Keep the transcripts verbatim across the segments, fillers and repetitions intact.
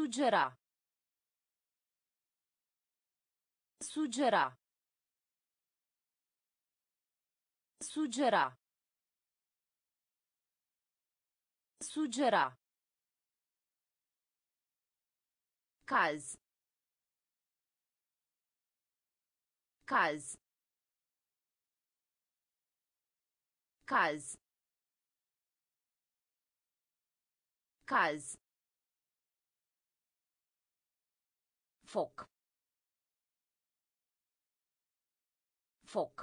Sugera. Sugera. Sugera. Sugera. Caz. Caz. Caz. Caz. Foc. Foc.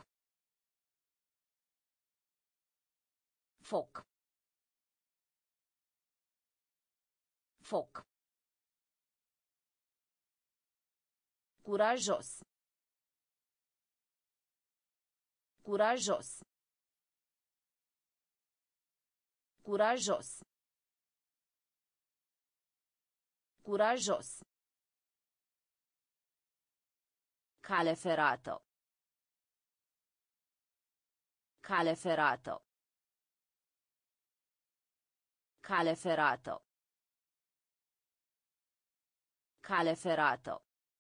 Foc. Foc. Curajos. Curajos. Curajos. Curajos. Cale ferată. Cale ferată. Cale ferată. Cale ferată.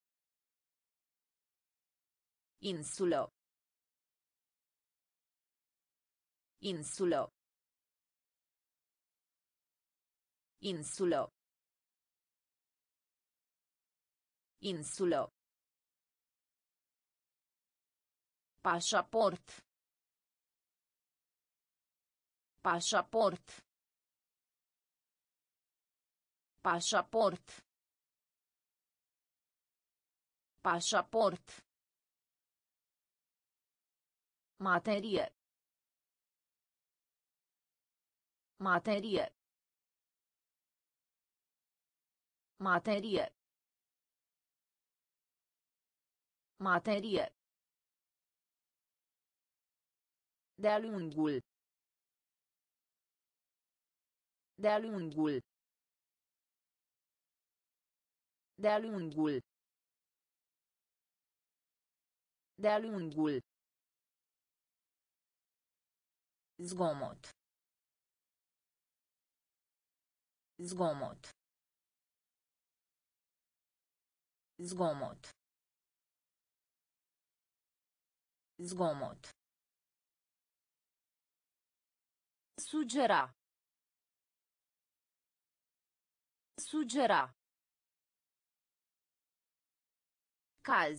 Insulă. Insulă. Insulă. Insulă. Pașaport. Pașaport. Pașaport. Pașaport. Materie. Materie. Materie. Materie. De-a lungul. De-a lungul. De-a lungul. De-a lungul. Zgomot. Zgomot. Zgomot. Zgomot. Sugera. Sugera. Caz.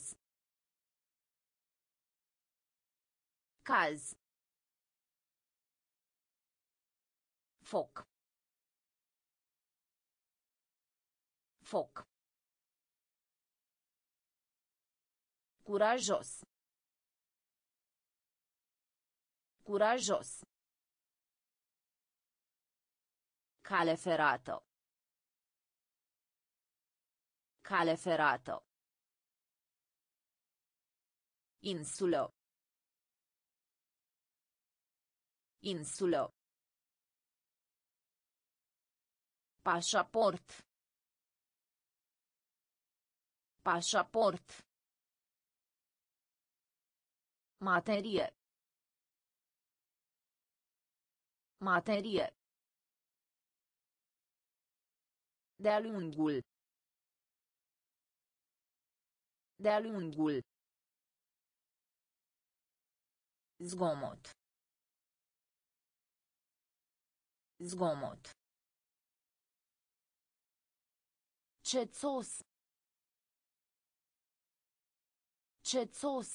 Caz. Foc. Foc. Curajos. Curajos. Cale ferată. Cale ferată. Insulă. Insulă. Pașaport. Pașaport. Materie. Materie. De-a lungul. De-a lungul. Zgomot. Zgomot. Cețos. Cețos.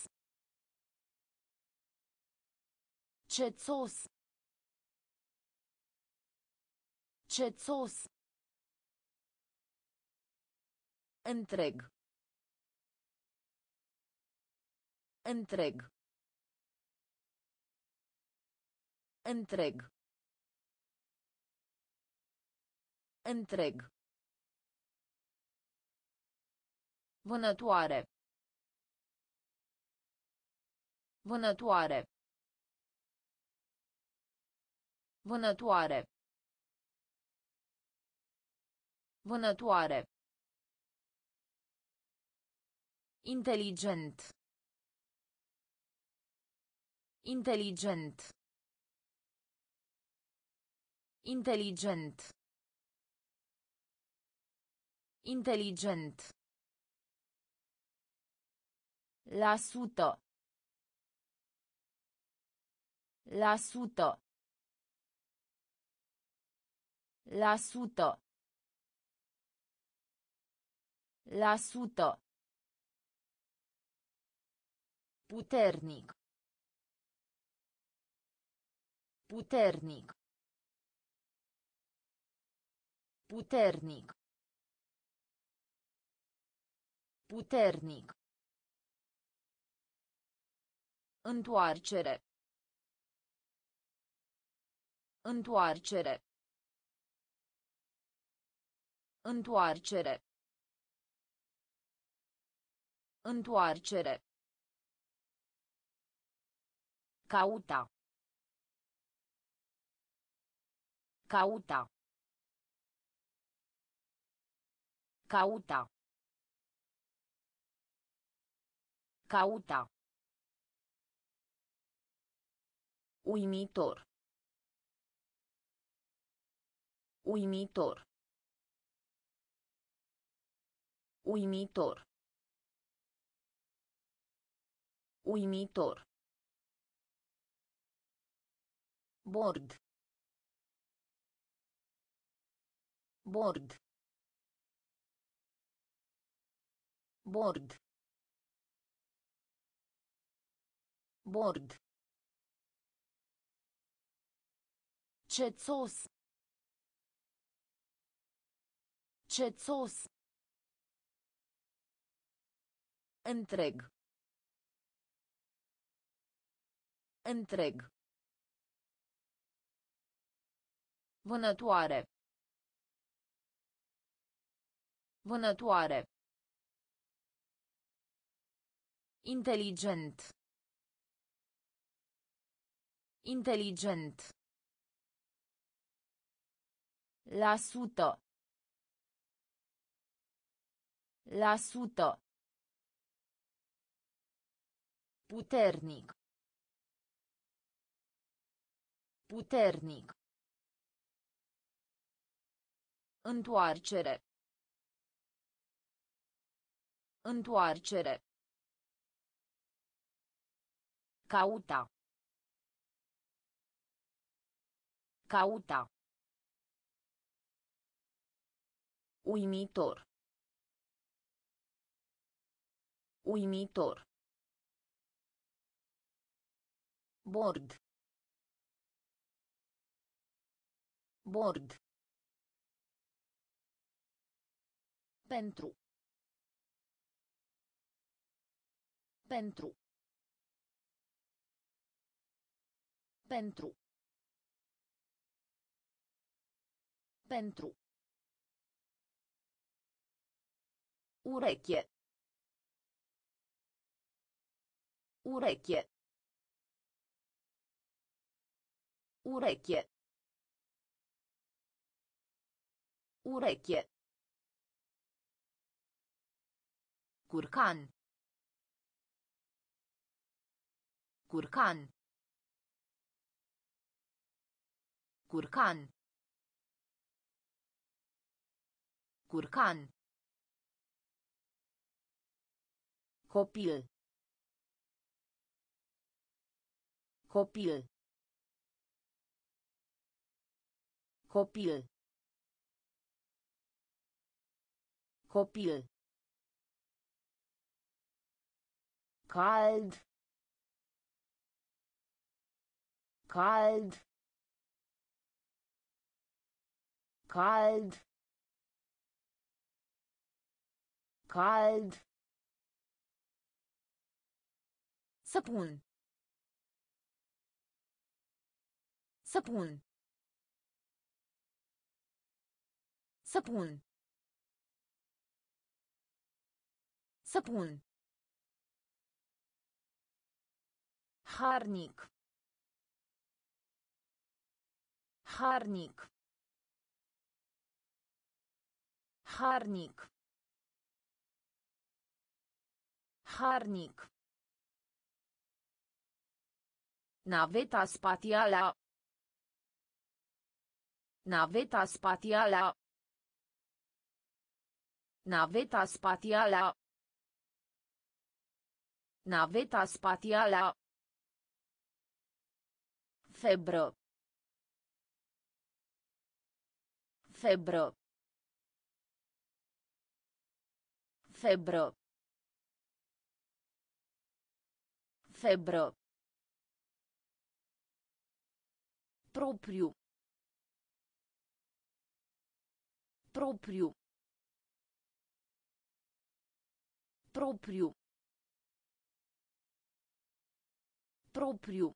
Cețos. Cețos. Întreg. Întreg. Întreg. Întreg. Vânătoare. Vânătoare. Vânătoare. Vânătoare. Inteligent. Inteligent. Inteligent. Inteligent. La sută. La sută. La sută. La sută. Puternic. Puternic. Puternic. Puternic. Întoarcere. Întoarcere. Întoarcere. Întoarcere. Cauta. Cauta. Cauta. Cauta. Uimitor. Uimitor. Uimitor. Uimitor. Bord. Bord. Bord. Bord. Cețos. Cețos. Întreg. Întreg. Vânătoare. Vânătoare. Inteligent. Inteligent. La sută. La sută. Puternic. Puternic. Întoarcere. Întoarcere. Cauta. Cauta. Uimitor. Uimitor. Bord. Bord. Pentru. Pentru. Pentru. Pentru. Ureche. Ureche. Ureche. Ureche. Curcan. Curcan. Curcan. Curcan. Copil. Copil. Copil. Copil. Cald. Cald. Cald. Cald. Săpun. Săpun. Săpun. Săpun. Harnic. Harnic. Harnic. Harnic. Naveta spațială. Naveta spațială. Naveta spațială. Naveta spațială. Febră. Febră. Febră. Febră. Propriu. Propriu. Propriu. Propriu.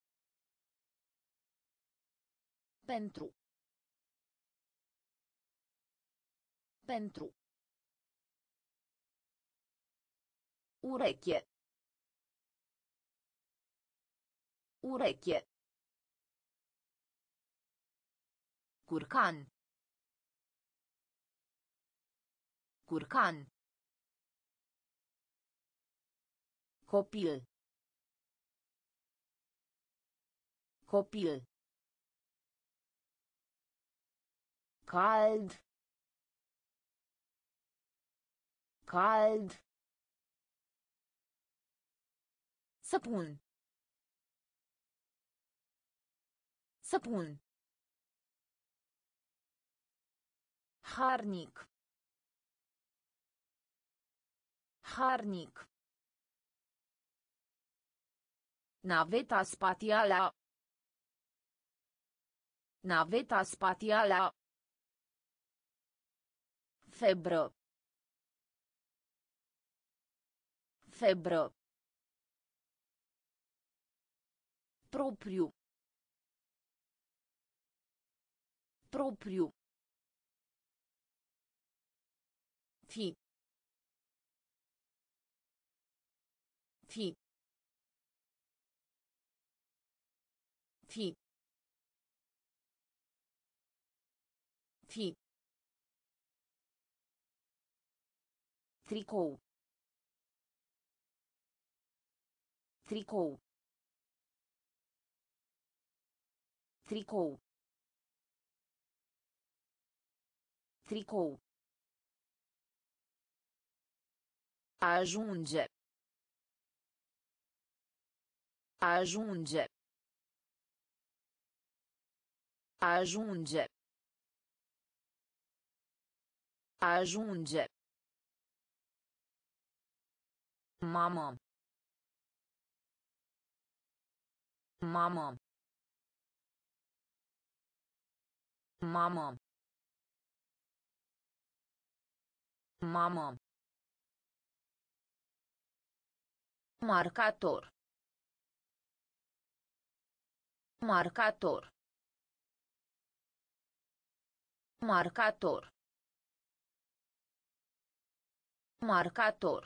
Pentru. Pentru. Ureche. Ureche. Curcan. Curcan. Copil. Copil. Cald. Cald. Săpun. Săpun. Harnic. Harnic. Naveta spațială. Naveta spațială. Febră. Febră. Propriu. Propriu. Fi. Fi. Fi. Fi. Tricou. Tricou. Tricou. Tricou. Ajunge. Ajunge. Ajunge. Ajunge. Mamă. Mamă. Mamă. Mamă. Marcator. Marcator. Marcator. Marcator.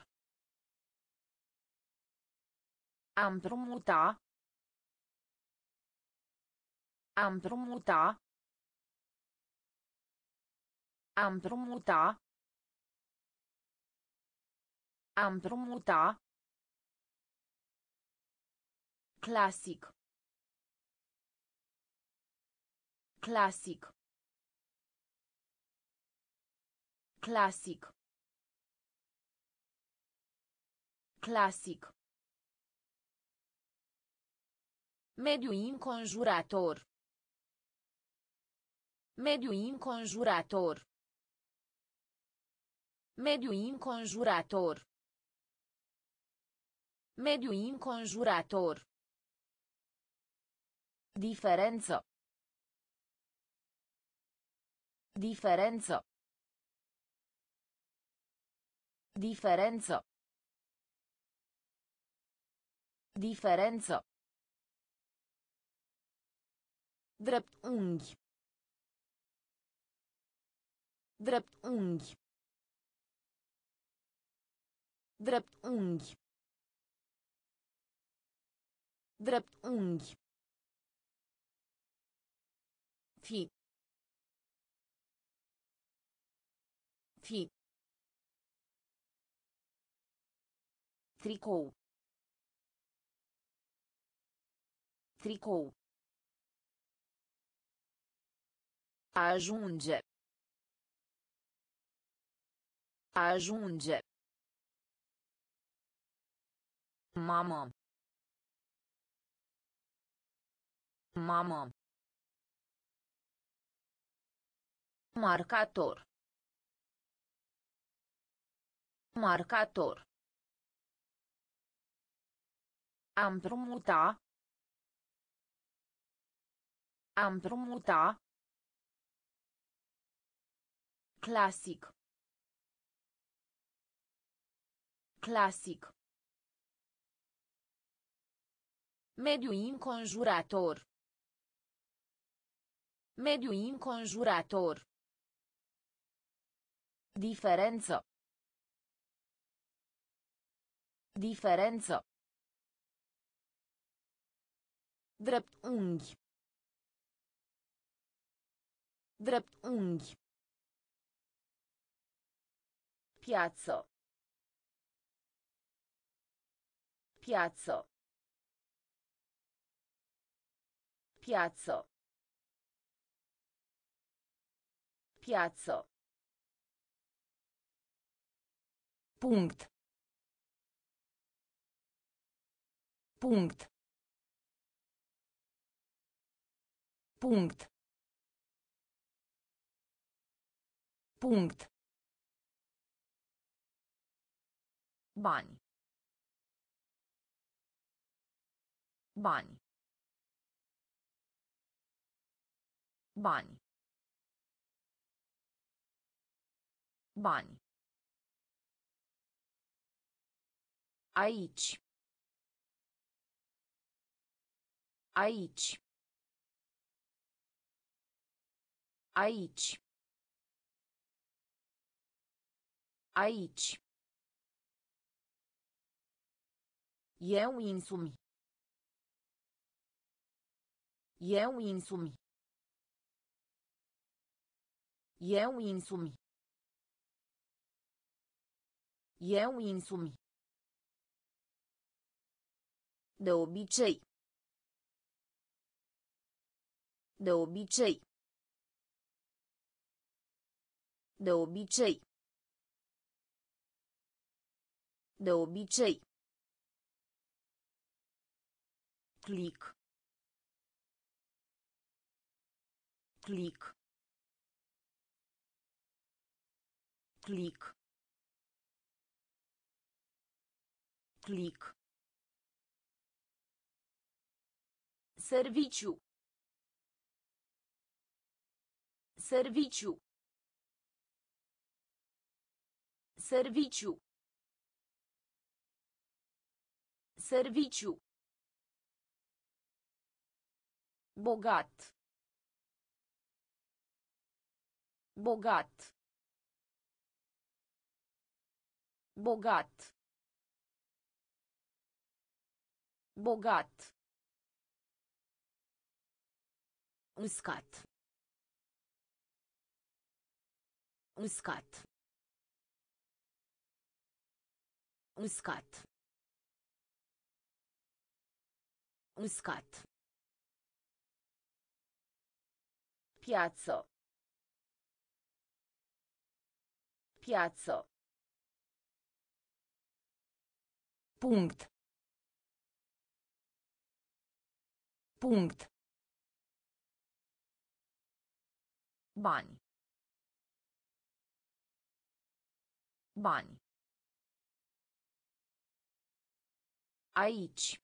Am împrumuta. Am împrumuta. Am împrumuta. Am împrumuta. Clasic. Clasic. Clasic. Clasic. Mediu înconjurător. Mediu înconjurător. Mediu înconjurător. Mediu înconjurător. Diferență. Diferență. Diferență. Diferență. Drept unghi. Drept unghi. Drept unghi. Drept unghi. Fi. Fi. Tricou. Tricou. Ajunge. Ajunge. Mamă. Mamă. Marcator. Marcator. A împrumuta. A împrumuta. Clasic. Clasic. Mediu înconjurător. Mediu înconjurător. Diferență. Diferență. Drept unghi. Drept unghi. Piață. Piață. Piață. Piață. Punct. Punct. Punct. Punct. Bani. Bani. Bani. Bani. Aici. Aici. Aici. Aici. Eu însumi. Eu însumi. Eu însumi. Eu însumi. De obicei. De obicei. De obicei. De obicei. Click. Click. Click. Click. Serviciu. Serviciu. Serviciu. Serviciu. Bogat. Bogat. Bogat. Bogat. Uscat. Uscat. Uscat. Uscat. Piață. Piață. Punct. Punct. Bani. Bani. Aici.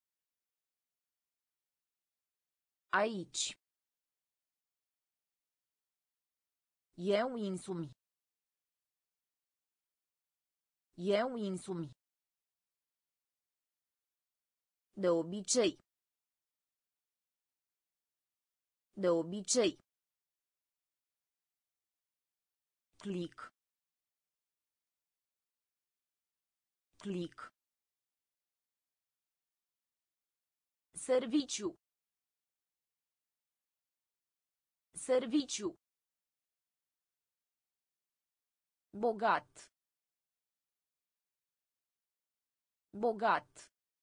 Aici. Eu însumi. Eu însumi. De obicei. De obicei. Click. Click. Serviciu. Serviciu. Bogat. Bogat.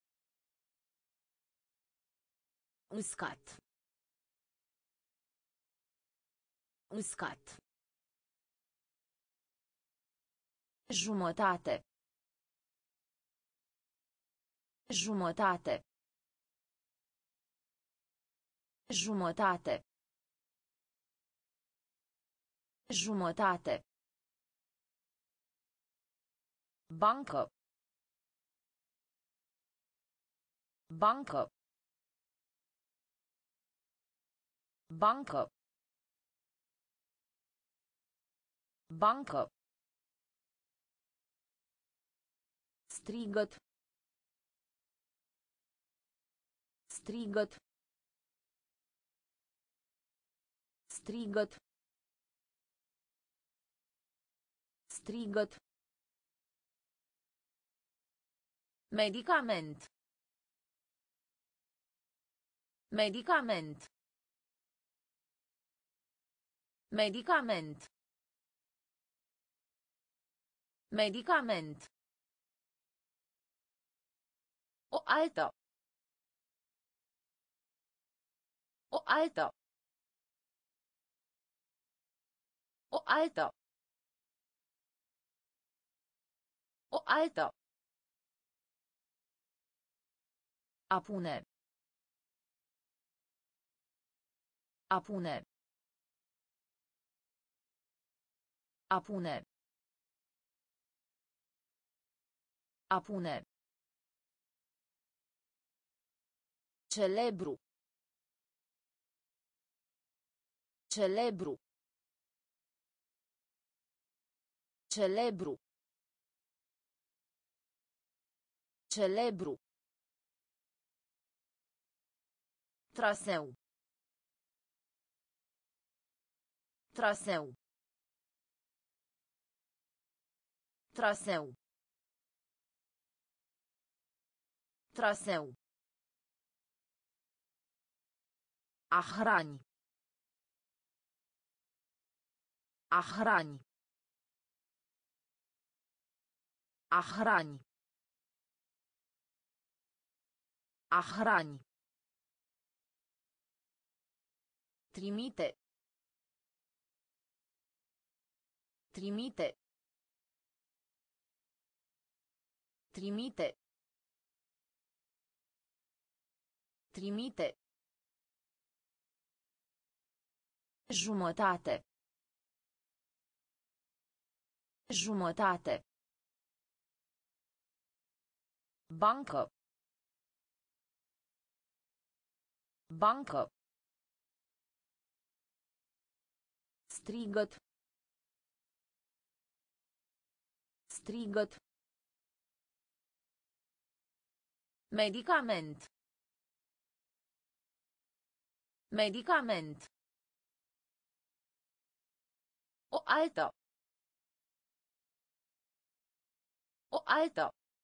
Uscat. Uscat. Jumătate. Jumătate. Jumătate. Jumătate. Bancă. Bancă. Bancă. Bancă. Strigăt. Strigăt. Strigăt. Strigăt. Medicament. Medicament. Medicament. Medicament. O altă. O altă. O altă. O altă. A pune. A pune. A pune. A pune. Celebru. Celebru. Celebru. Celebru. Traseu. Traseu. Traseu. Traseu. A hrani. A hrani. A hrani. A hrani. Trimite. Trimite. Trimite. Trimite. Jumătate. Jumătate. Bancă. Bancă. Strigăt. Strigăt. Medicament. Medicament. O altă. O altă.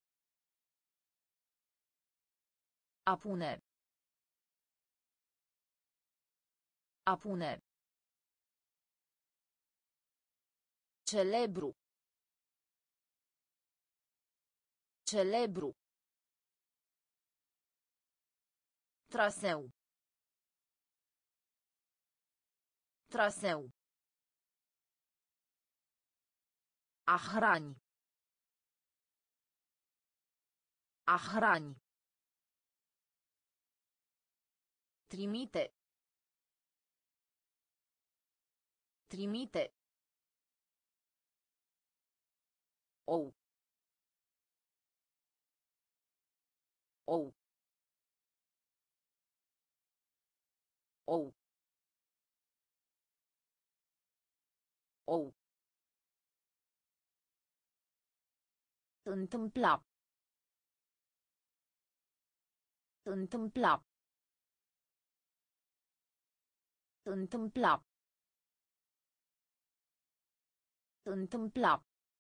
A pune. A pune. Celebru. Celebru. Traseu. Traseu. A hrani. A hrani. Trimite. Trimite. Ou. Ou. Ou. Ou. Întâmpla. Întâmpla. Întâmpla. Întâmpla.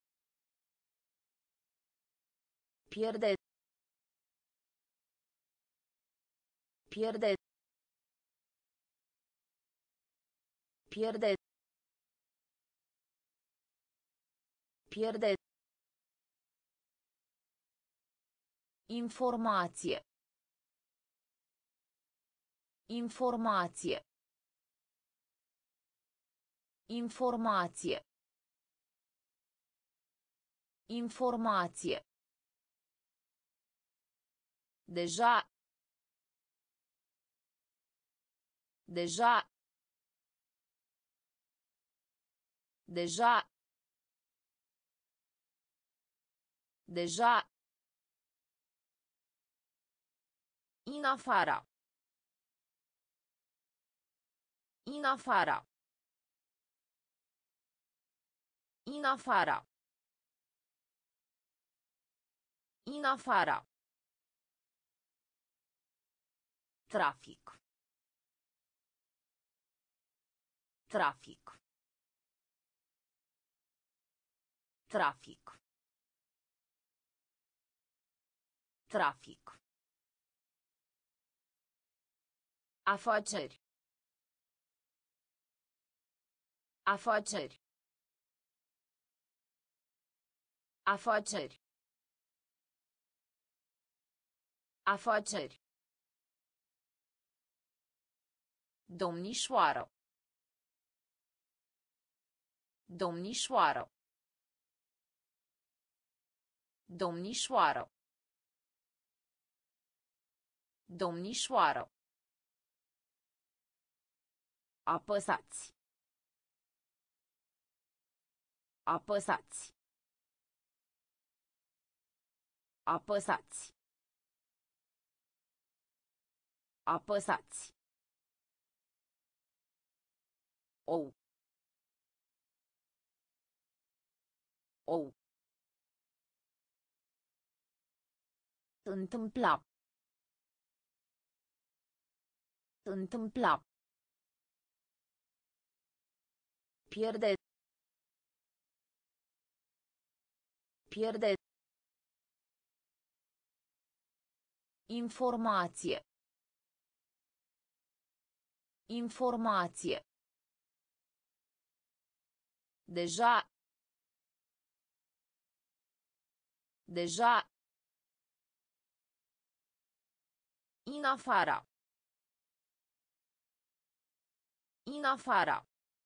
Pierde. Pierde. Pierde. Pierde. Informație. Informație. Informație. Informație. Deja. Deja. Deja. Deja. In afara. In afara. In afara. In afara. Trafic. Trafic. Trafic. Trafic. Afaceri. Afaceri. Afaceri. Afaceri. Domnișoară. Domnișoară. Domnișoară. Domnișoară. Apăsați. Apăsați. Apăsați. Apăsați. Ou. Ou. Întâmpla. Întâmpla. Pierde. Pierde. Informație. Informație. Deja. Deja. In afara. In afara.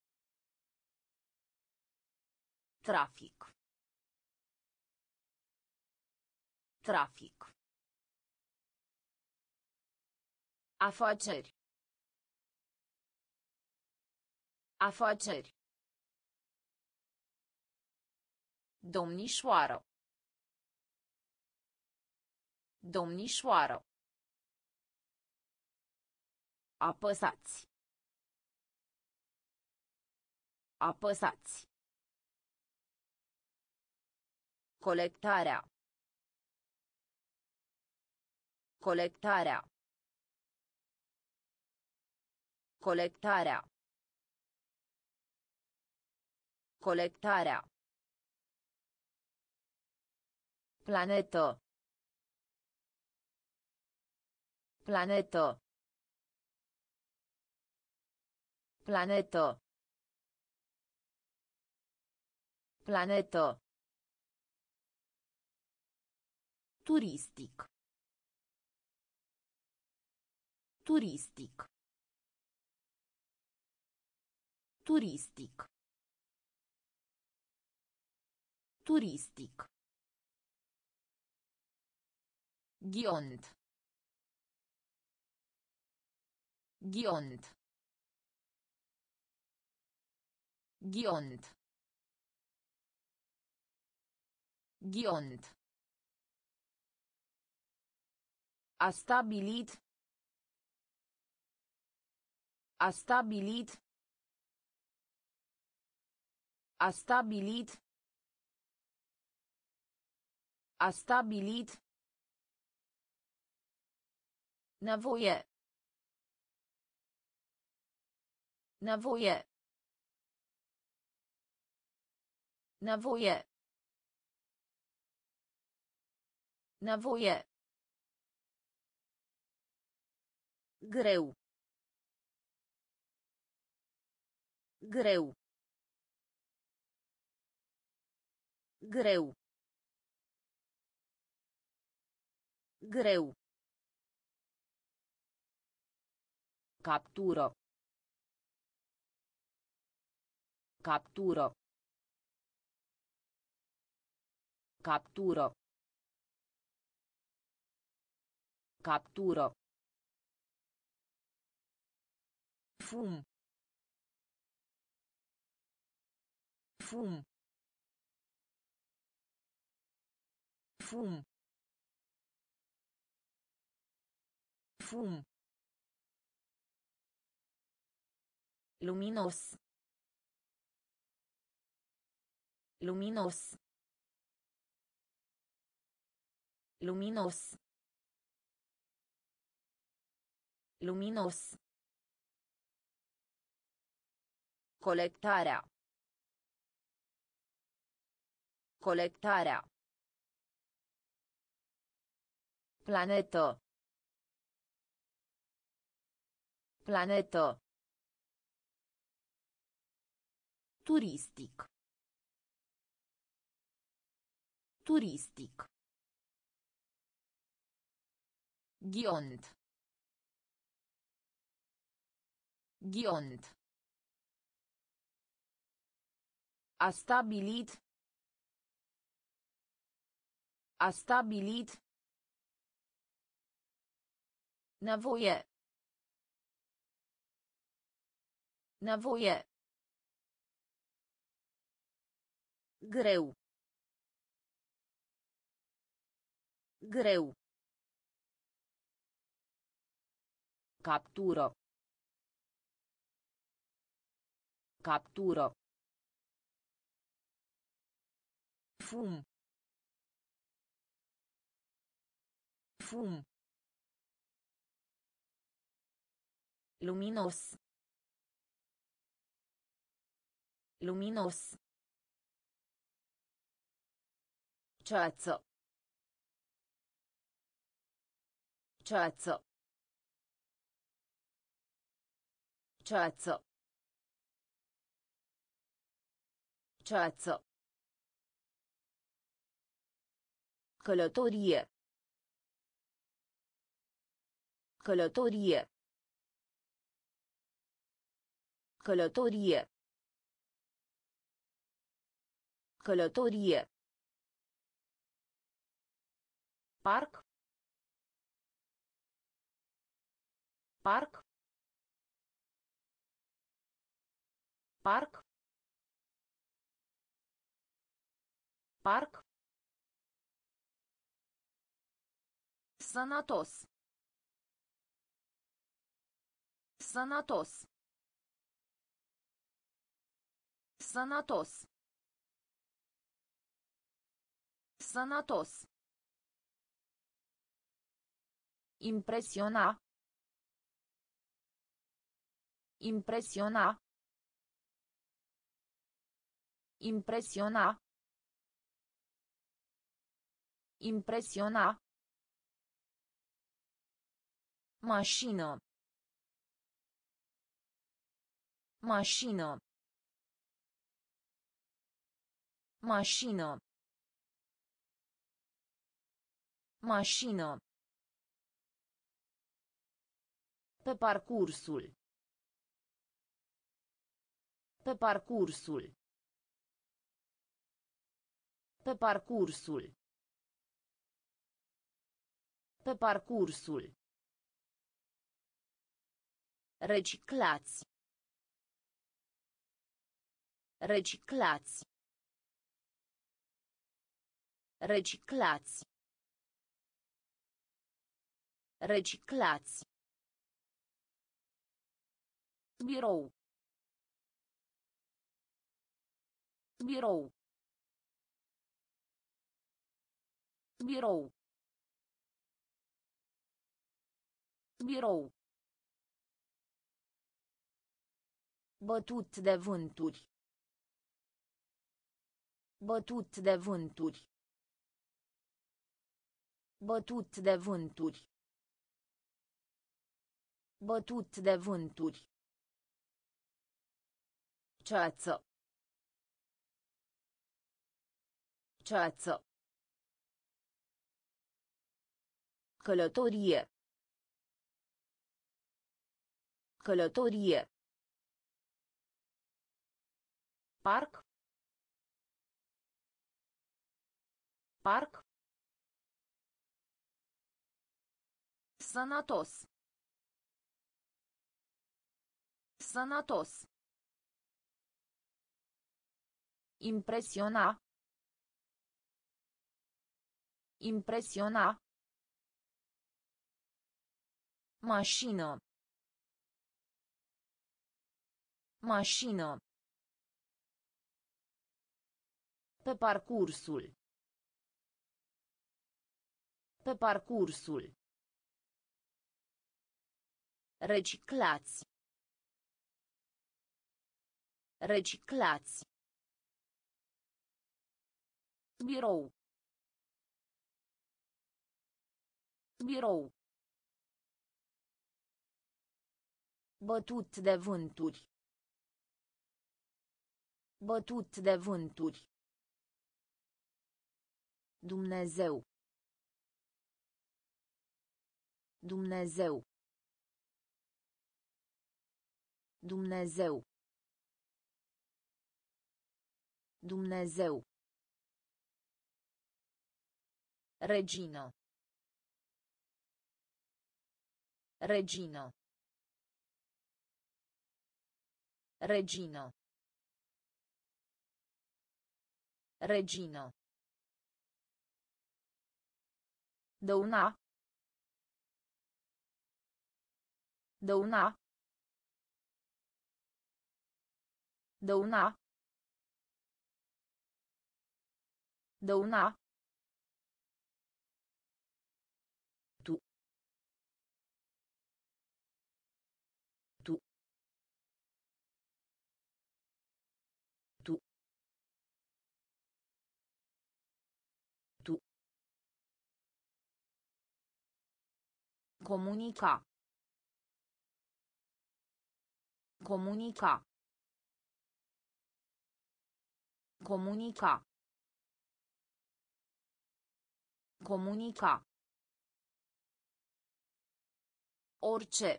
Trafic. Trafic. Afaceri. Afaceri. Domnișoară. Domnișoară. Apăsați. Apăsați. Colectarea. Colectarea. Colectarea. Colectarea. Planetă. Planetă. Planetă. Planetă. Turistic. Turistic. Turistic. Turistic. Ghiont. Ghiont. Ghiont. Ghiont. A stabilit. A stabilit. A stabilit. A stabilit. Nevoie. Nevoie. Nevoie. Nevoie. Greu. Greu. Greu. Greu. Captură. Captură. Captură. Captură. Fum. Fum. Fum. Fum. Luminos. Luminos. Luminos. Luminos. Colectarea. Colectarea. Planetă. Planetă. Turistic. Turistic. Ghiont. Ghiont. A stabilit. A stabilit. Nevoie. Nevoie. Greu. Greu. Captură. Captură. Fum. Fum. Luminos. Luminos. Ceață. Ceață. Ceață. Ceață. Călătorie. Călătorie. Călătorie. Călătorie. Parc. Parc. Parc. Parc. Sănătos. Sănătos. Sănătos. Sănătos. Impresiona. Impresiona. Impresiona. Impresiona. Mașină. Mașină. Mașină. Mașină. Pe parcursul. Pe parcursul. Pe parcursul. Pe parcursul. Reciclați. Reciclați. Reciclați. Reciclați. Birou. Birou. Birou. Birou. Bătut de vânturi. Bătut de vânturi. Bătut de vânturi. Bătut de vânturi. Ceață. Ceață. Călătorie. Călătorie. Parc. Parc. Sănătos. Sănătos. Impresiona. Impresiona. Mașină. Mașină. Pe parcursul. Pe parcursul. Reciclați. Reciclați. Birou. Birou. Bătut de vânturi. Bătut de vânturi. Dumnezeu. Dumnezeu. Dumnezeu. Dumnezeu. Regină. Regină. Regină. Regină. Dăuna. Dăuna. Dăuna. Dăuna. Tu. Tu. Tu. Tu. Comunica. Comunica. Comunica. Comunica. Orice.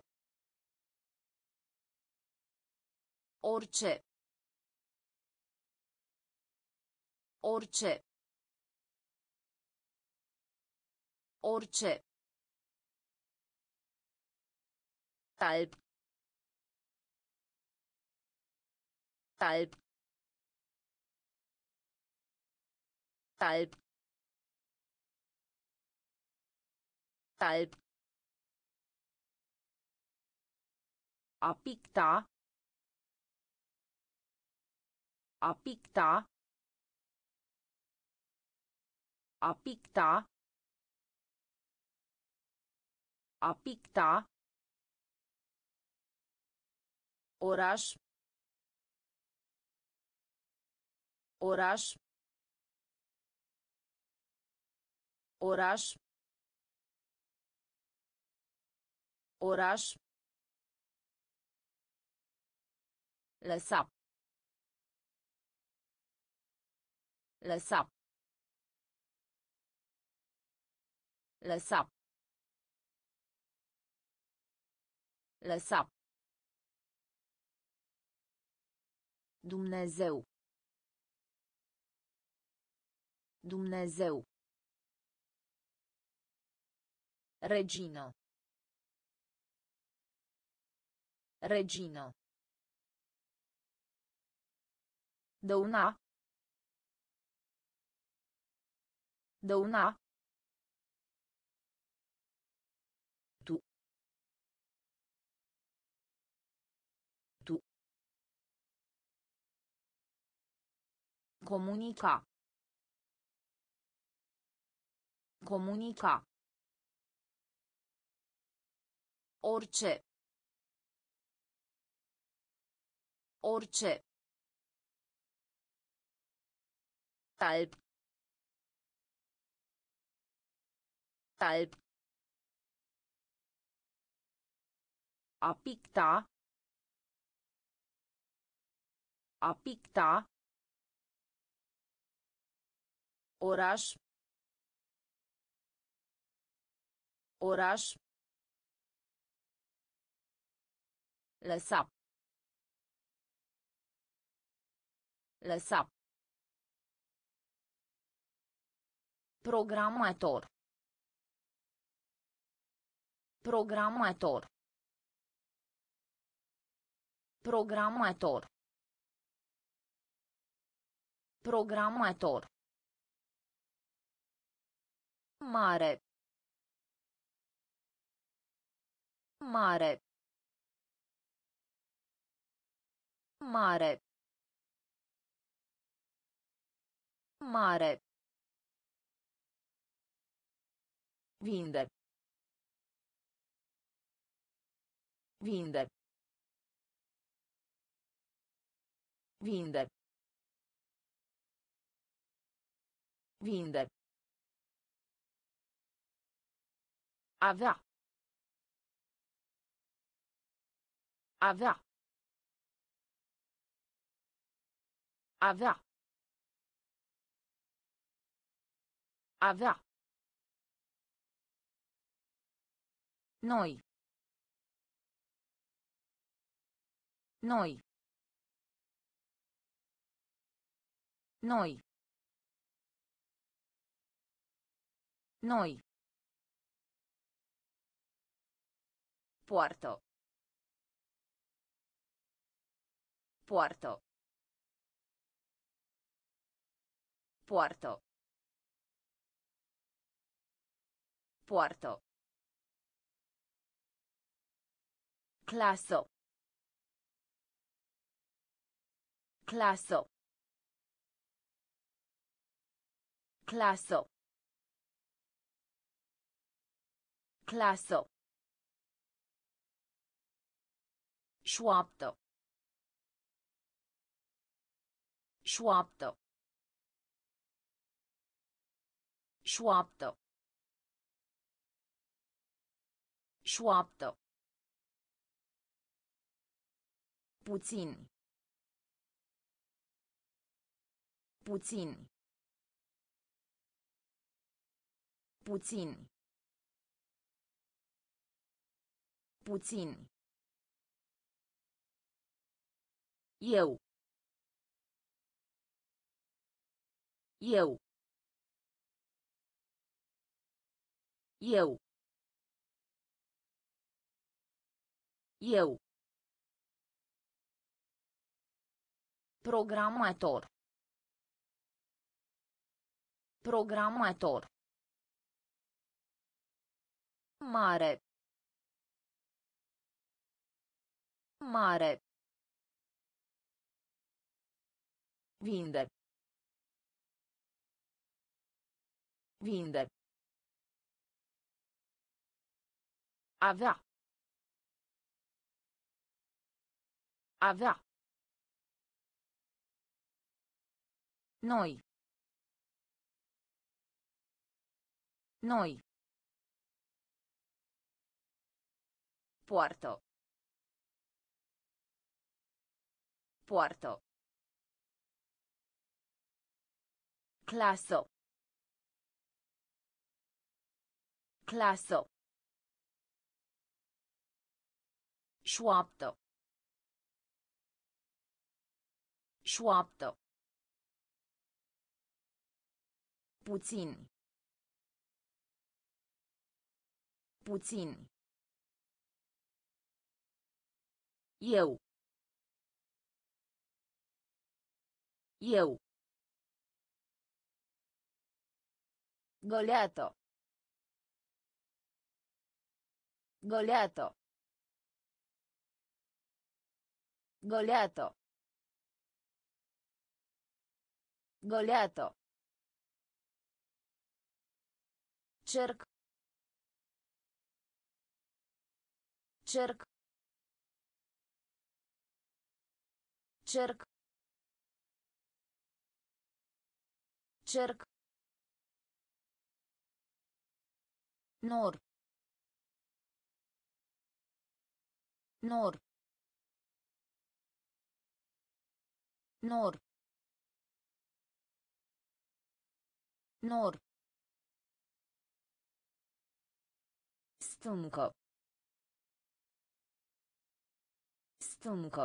Orice. Orice. Orice. Talp. Talp. Talp. Talp. A picta. A picta. A picta. A picta. Oraș. Oraș. Oraș. Oraș. Lăsa. Lăsa. Lăsa. Lăsa. Dumnezeu. Dumnezeu. Regină. Regină. Dăuna. Dăuna. Tu. Tu. Comunica. Comunica. Orice. Orice. Talp. Talp. A picta. A picta. Oraș. Oraș. Lăsa. Lăsa. Programator. Programator. Programator. Programator. Mare. Mare. Mare. Mare. Vinde. Vinde. Vinde. Vinde. Avea. Avea. Avea. Avea. Noi. Noi. Noi. Noi. Poartă. Poartă. Poartă. Poartă. Clasă. Clasă. Clasă. Clasă. Șoaptă. Șoaptă. Șoaptă. Șoaptă. Puțin. Puțin. Puțin. Puțin. Eu. Eu. Eu. Eu. Programator. Programator. Mare. Mare. Vinde. Vinde. Avea. Avea. Noi. Noi. Poartă. Poartă. Clasă. Clasă. Șoaptă. Șoaptă. Puțin. Puțin. Eu. Eu. Goleată. Goleată. Goleată. Goleată. Cerc. Cerc. Cerc. Cerc. Nor. Nor. Nor. Nor. Stâncă. Stâncă.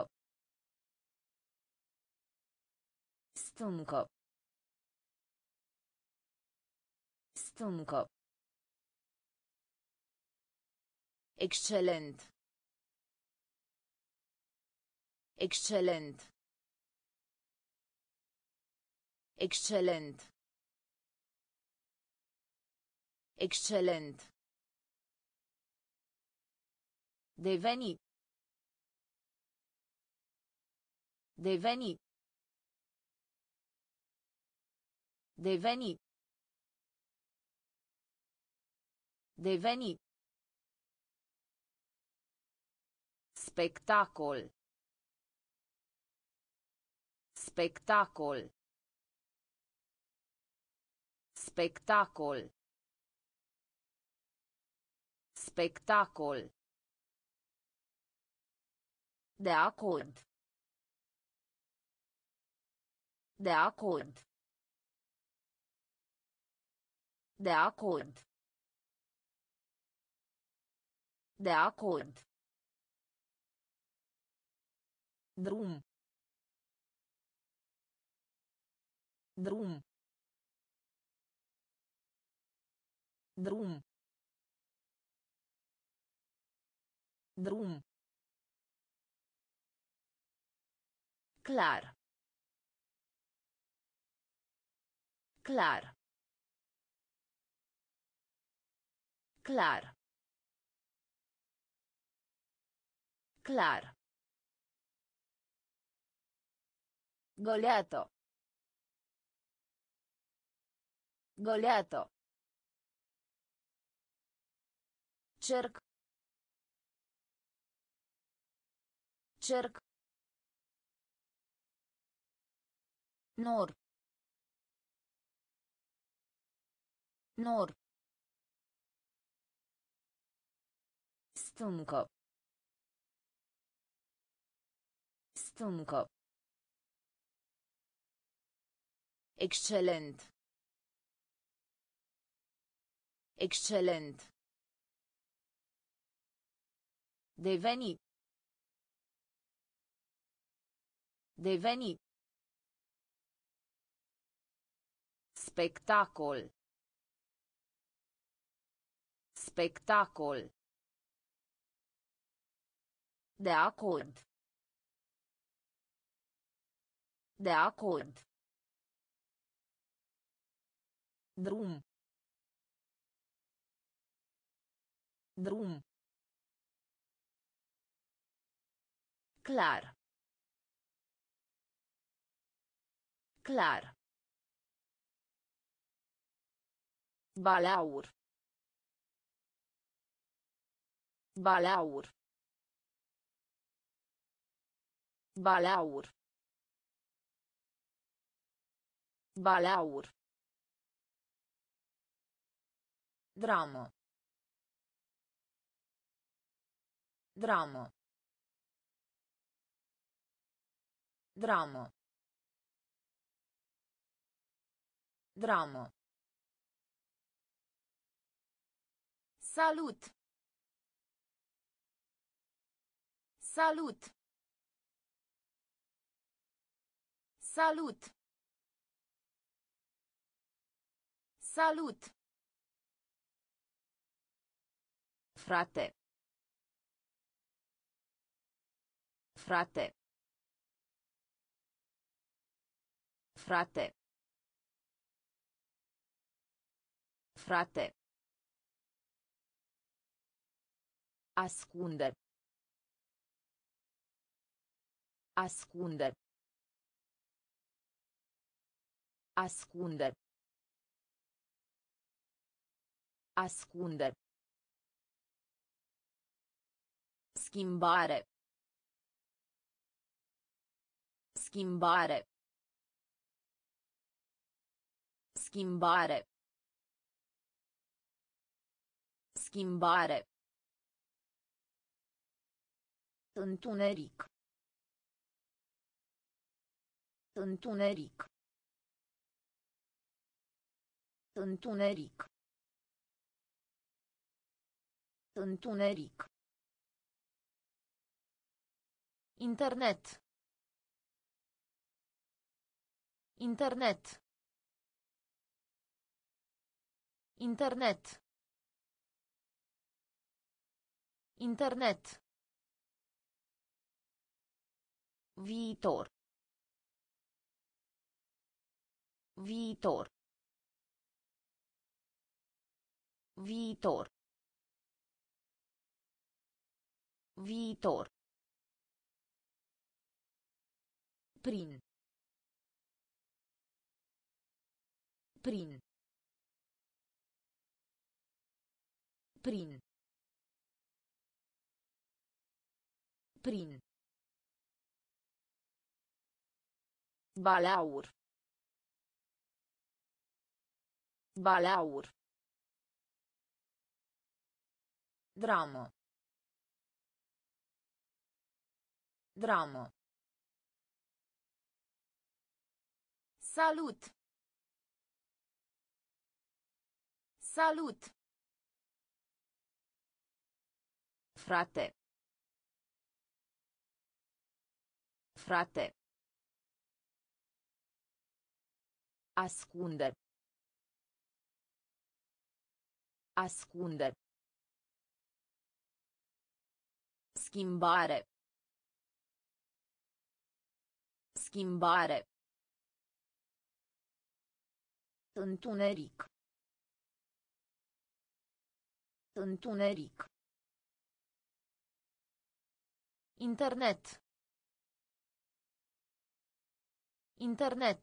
Stâncă. Stâncă. Excelent. Excelent. Excelent. Excelent. Deveni. Deveni. Deveni. Deveni. Spectacol. Spectacol. Spectacol. Spectacol. De acord. De acord. De acord. De acord. Drum. Drum. Drum. Drum. Clar. Clar. Clar. Clar. Goleato. Goleato. Cerc. Cerc. Nor. Nor. Stâncă. Stâncă. Excelent. Excelent. Deveni. Deveni. Spectacol. Spectacol. De acord. De acord. Drum. Drum. Clar. Clar. Balaur. Balaur. Balaur. Balaur. Dramă. Dramă. Dramă. Dramă. Salut. Salut. Salut. Salut. Frate. Frate. Frate. Frate. Ascunde. Ascunde. Ascunde. Ascunde. Schimbare. Schimbare. Schimbare. Schimbare. Întuneric. Întuneric. Întuneric. Întuneric. Internet. Internet. Internet. Internet. Viitor. Viitor. Viitor. Viitor. Prin. Prin. Prin. Prin. Balaur. Balaur. Dramă. Dramă. Salut. Salut. Frate. Frate. Ascunde. Ascunde. Schimbare. Schimbare. Întuneric. Întuneric. Internet. Internet.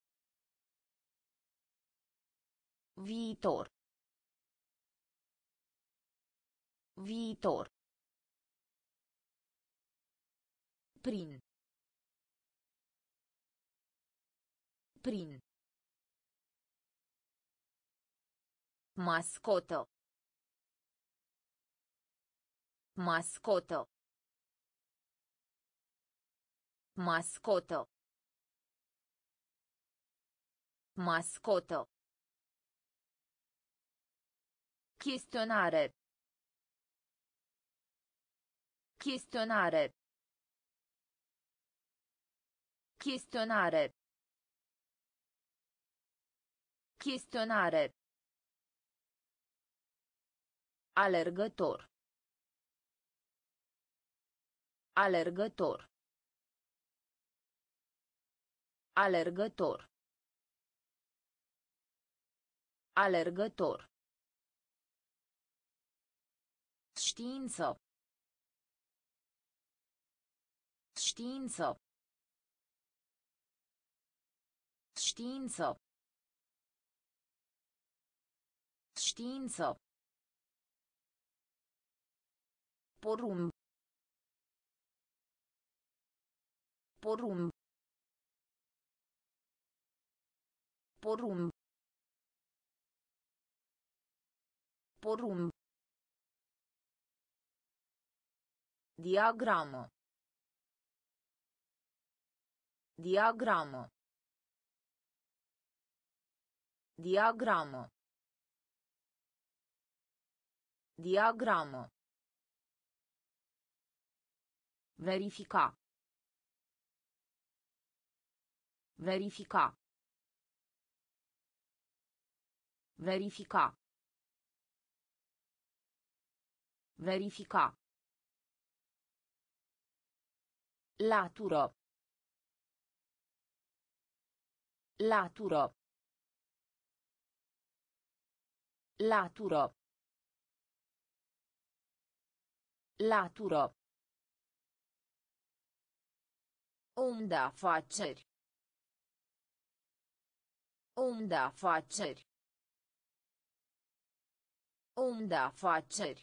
Viitor. Viitor. Prin. Prin. Mascotă. Mascotă. Mascotă. Mascotă. Chestionare. Chestionare. Chestionare. Chestionare. Alergător. Alergător. Alergător. Alergător. Știință. Știință. Știință. Știință. Porumb. Porumb. Porumb. Porumb. Diagramă. Diagramă. Diagramă. Diagramă. Verifica. Verifica. Verifica. Verifica. Latură. Latură. Latură. Latură. Om de afaceri. Om de afaceri. Om de afaceri.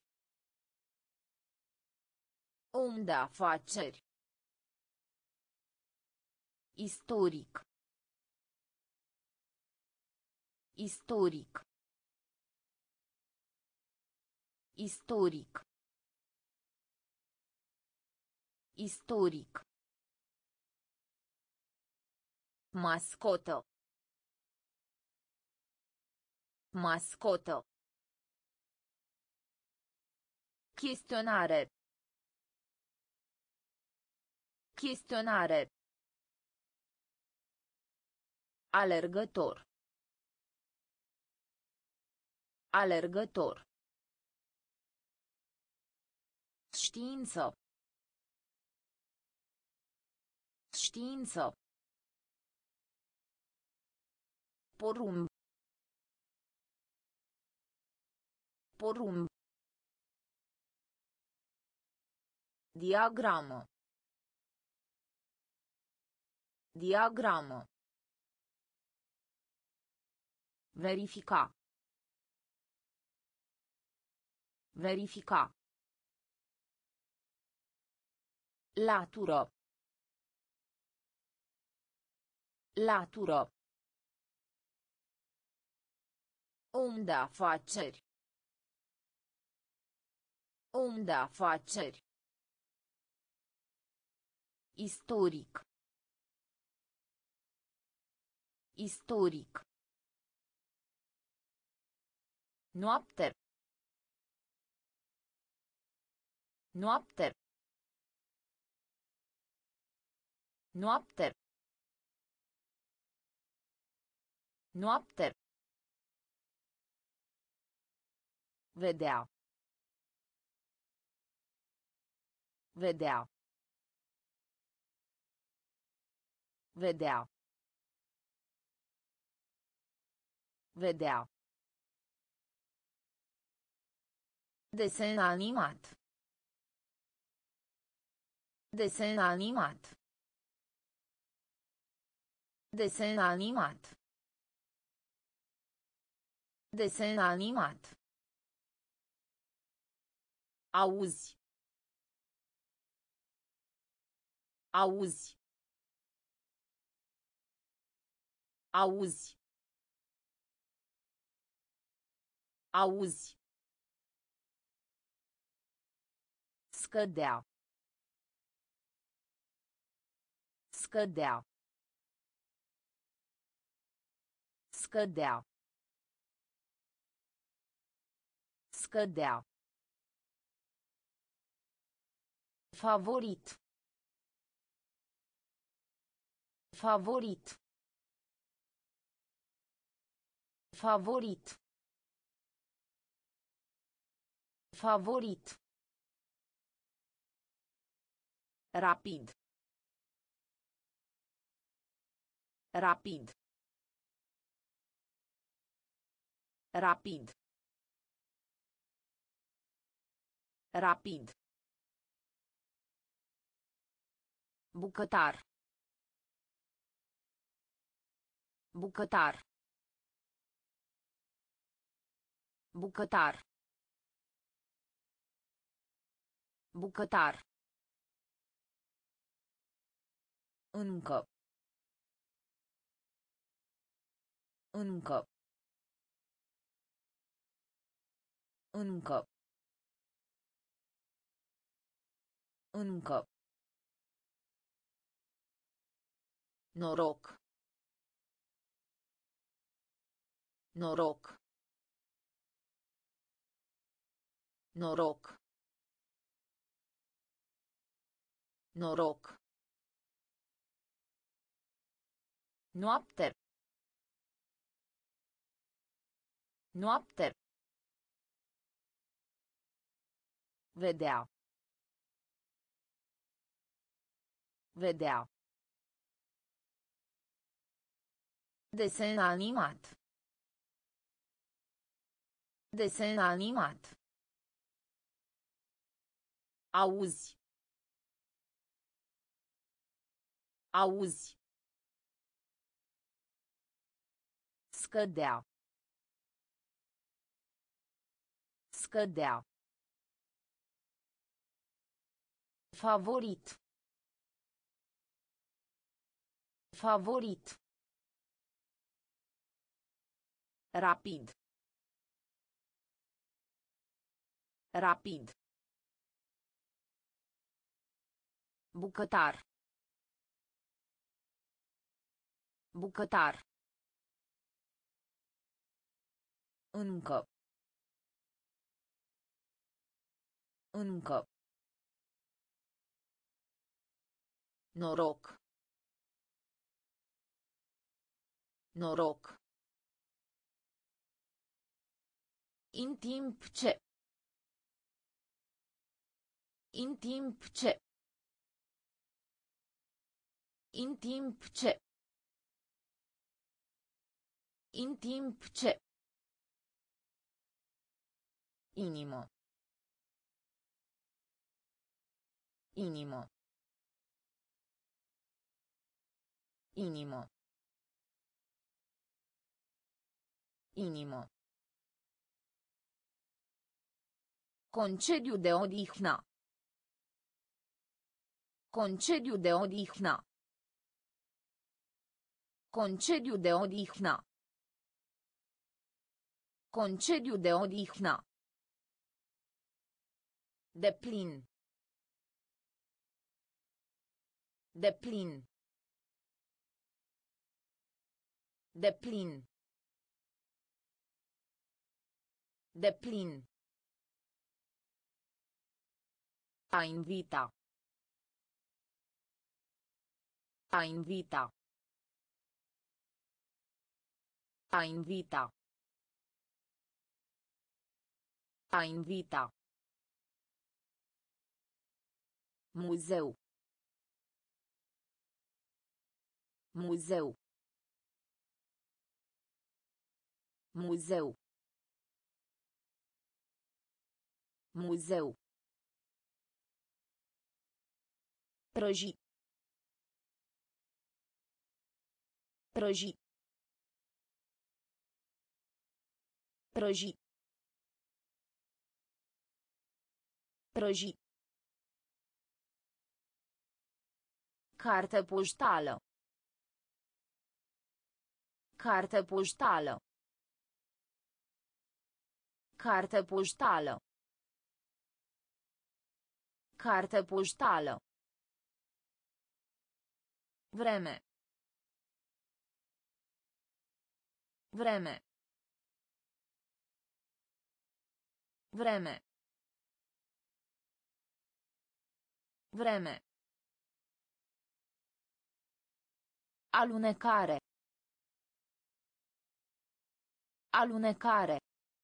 Om de afaceri. Istoric. Istoric. Istoric. Istoric. Mascotă. Mascotă. Chestionare. Chestionare. Alergător. Alergător. Știință. Știință. Porumb. Porumb. Diagramă. Diagramă. Verifica. Verifica. Latură. Latură. Om de afaceri. Om de afaceri. Istoric. Istoric. Noapte. Noapte. Noapte. Noapte. Vedea. Vedea. Vedea. Vedea. Desen animat. Desen animat. Desen animat. Desen animat. Auzi. Auzi. Auzi. Auzi. Scădea. Scădea. Scădea. Scădea. Favorit. Favorit. Favorit. Favorit. Rapid. Rapid. Rapid. Rapid. Bucătar. Bucătar. Bucătar. Bucătar. Încă. Încă. Încă. Încă. Noroc. Noroc. Noroc. Noroc. Noapte. Noapte. Vedea. Vedea. Desen animat. Desen animat. Auzi. Auzi. Scădea. Scădea. Favorit. Favorit. Rapid. Rapid. Bucătar. Bucătar. Încă. Încă. Noroc. Noroc. În timp ce. În timp ce. În timp ce. În timp ce. Inimă. Inimă. Inimă. Inimă. Concediu de odihnă. Concediu de odihnă. Concediu de odihnă. Concediu de odihnă. Deplin. Deplin. Deplin. Deplin. A invita. A invita. A invita. A invita. Muzeu. Muzeu. Muzeu. Muzeu. Prăji. Prăji. Prăji. Prăji. Carte poștală. Carte poștală. Carte poștală. Carte poștală. Vreme. Vreme. Vreme. Vreme. Alunecare. Alunecare.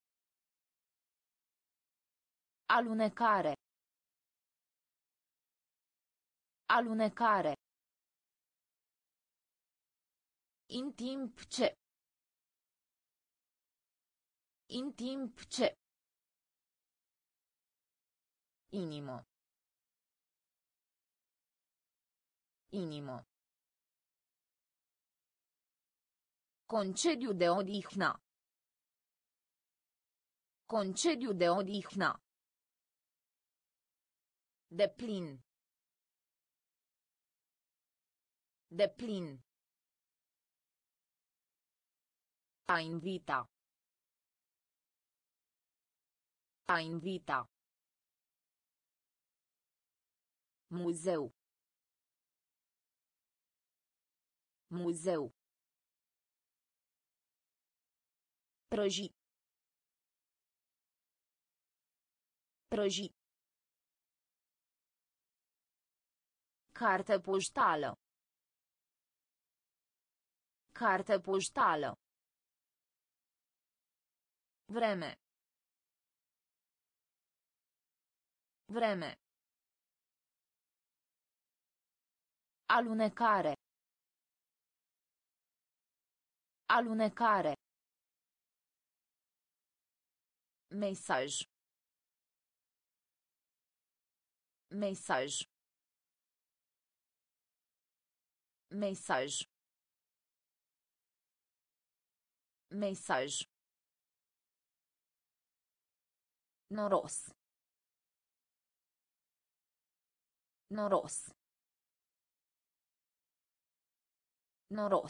Alunecare. Alunecare. În timp ce. În timp ce. Inimă. Inimă. Concediu de odihnă. Concediu de odihnă. Deplin. Deplin. A invita. A invita. Muzeu. Muzeu. Prăji. Prăji. Carte poștală. Carte poștală. Vreme. Vreme. Alunecare. Alunecare. Mesaj. Mesaj. Mesaj. Mesaj. Noros. Noros. Noros.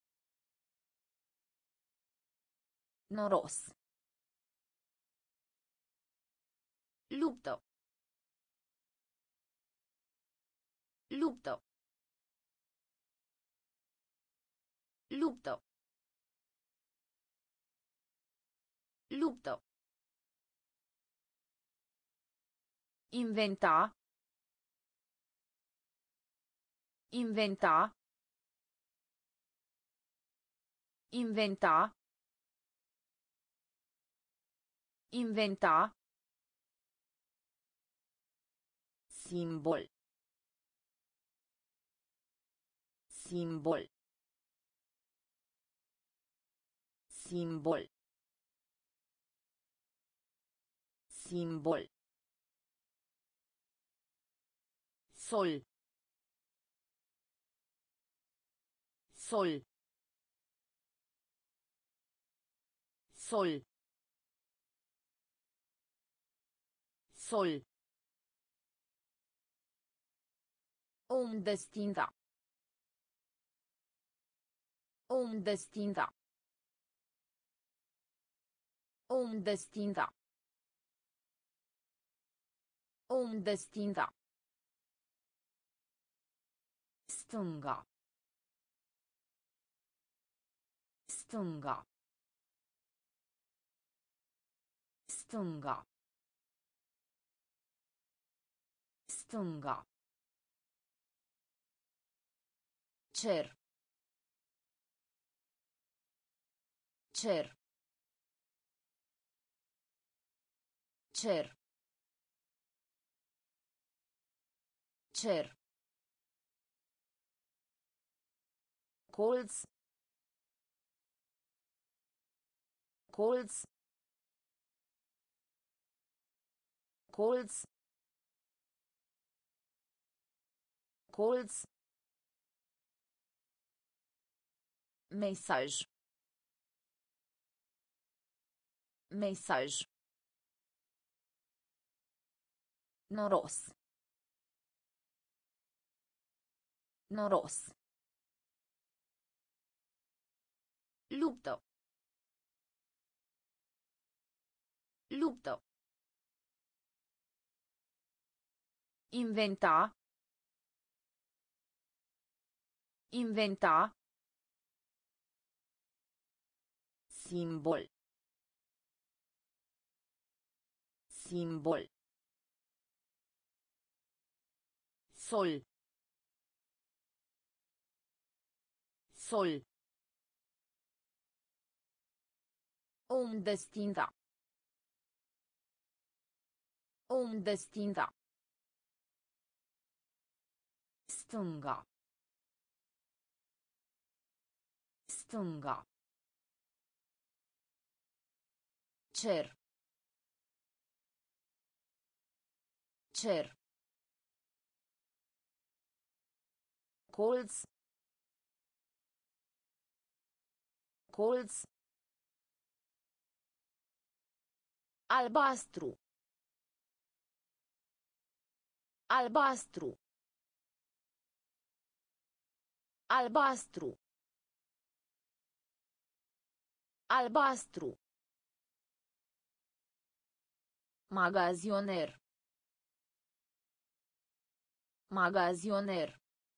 Noros. Luptă. Luptă. Luptă. Luptă. Inventa. Inventa. Inventa. Inventa. Simbol. Simbol. Simbol. Simbol. Sol. Sol. Sol. Sol. Om destinda. Om destinda. Om destinda. Om destinda. Stânga. Stânga. Stânga. Stânga. Cer. Cer. Cer. Cer. Colț. Colț. Colț. Colț. Mesaj. Mesaj. Noros. Noros. Luptă. Luptă. Inventa. Inventa. Simbol. Simbol. Sol. Sol. Om destinda. Om destinda. Stânga. Stânga. Cer. Cer. Colț. Colț. Albastru. Albastru. Albastru. Albastru. Magazioner. Magazioner.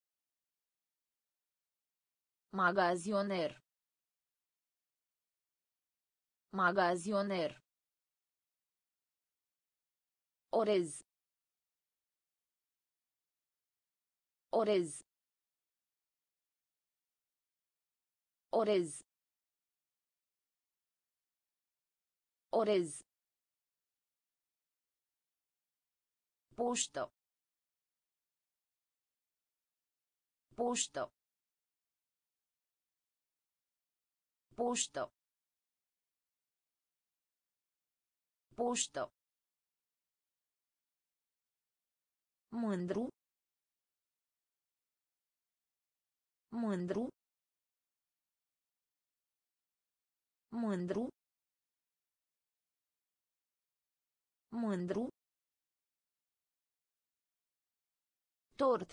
Magazioner. Magazioner. Orez. Orez. Orez. Orez. Poștă. Poștă. Poștă. Poștă. Mândru. Mândru. Mândru. Mândru. Tort.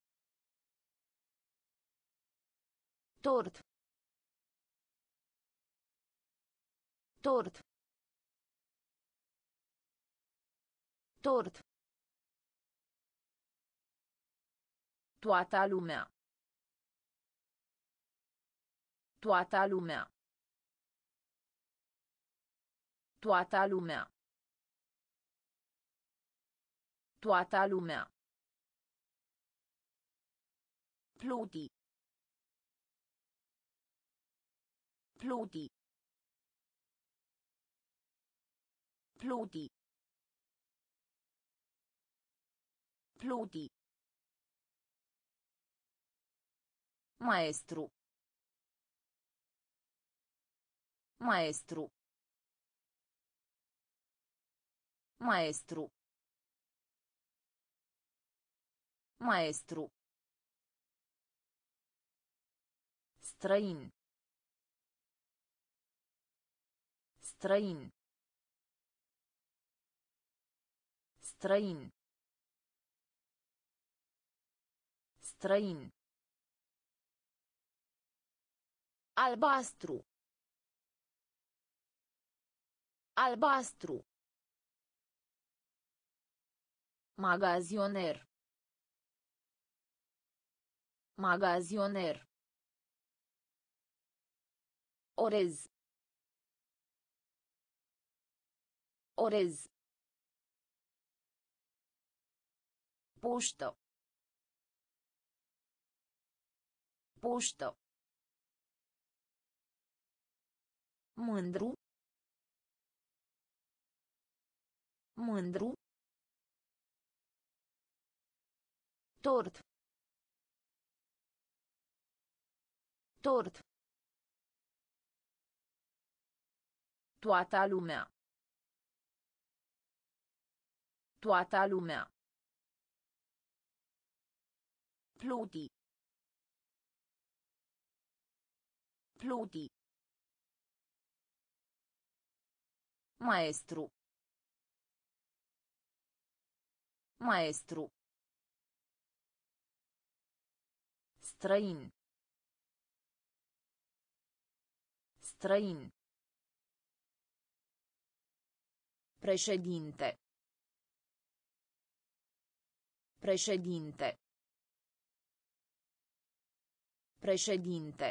Tort. Tort. Tort. Toată lumea. Toată lumea. Toată lumea. Toată lumea. Pluti. Pluti. Pluti. Pluti. Maestru. Maestru. Maestru. Maestru. Străin. Străin. Străin. Străin. Albastru. Albastru. Magazioner. Magazioner. Orez. Orez. Poștă. Poștă. Mândru. Mândru. Tort. Tort. Toată lumea. Toată lumea. Pluti. Pluti. Maestru. Maestru. Străin. Străin. Președinte. Președinte. Președinte.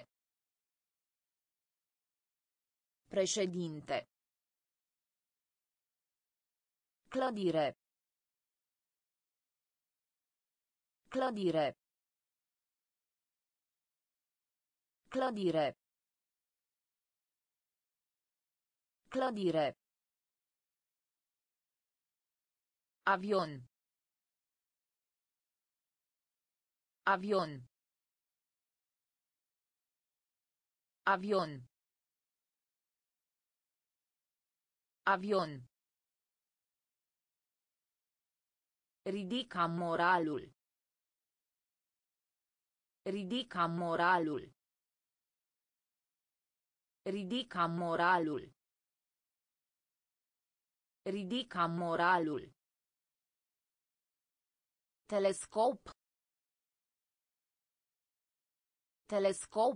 Președinte. Clădire. Clădire. Clădire. Clădire. Avion. Avion. Avion. Avion. Ridica moralul. Ridica moralul. Ridica moralul. Ridica moralul. Telescop. Telescop.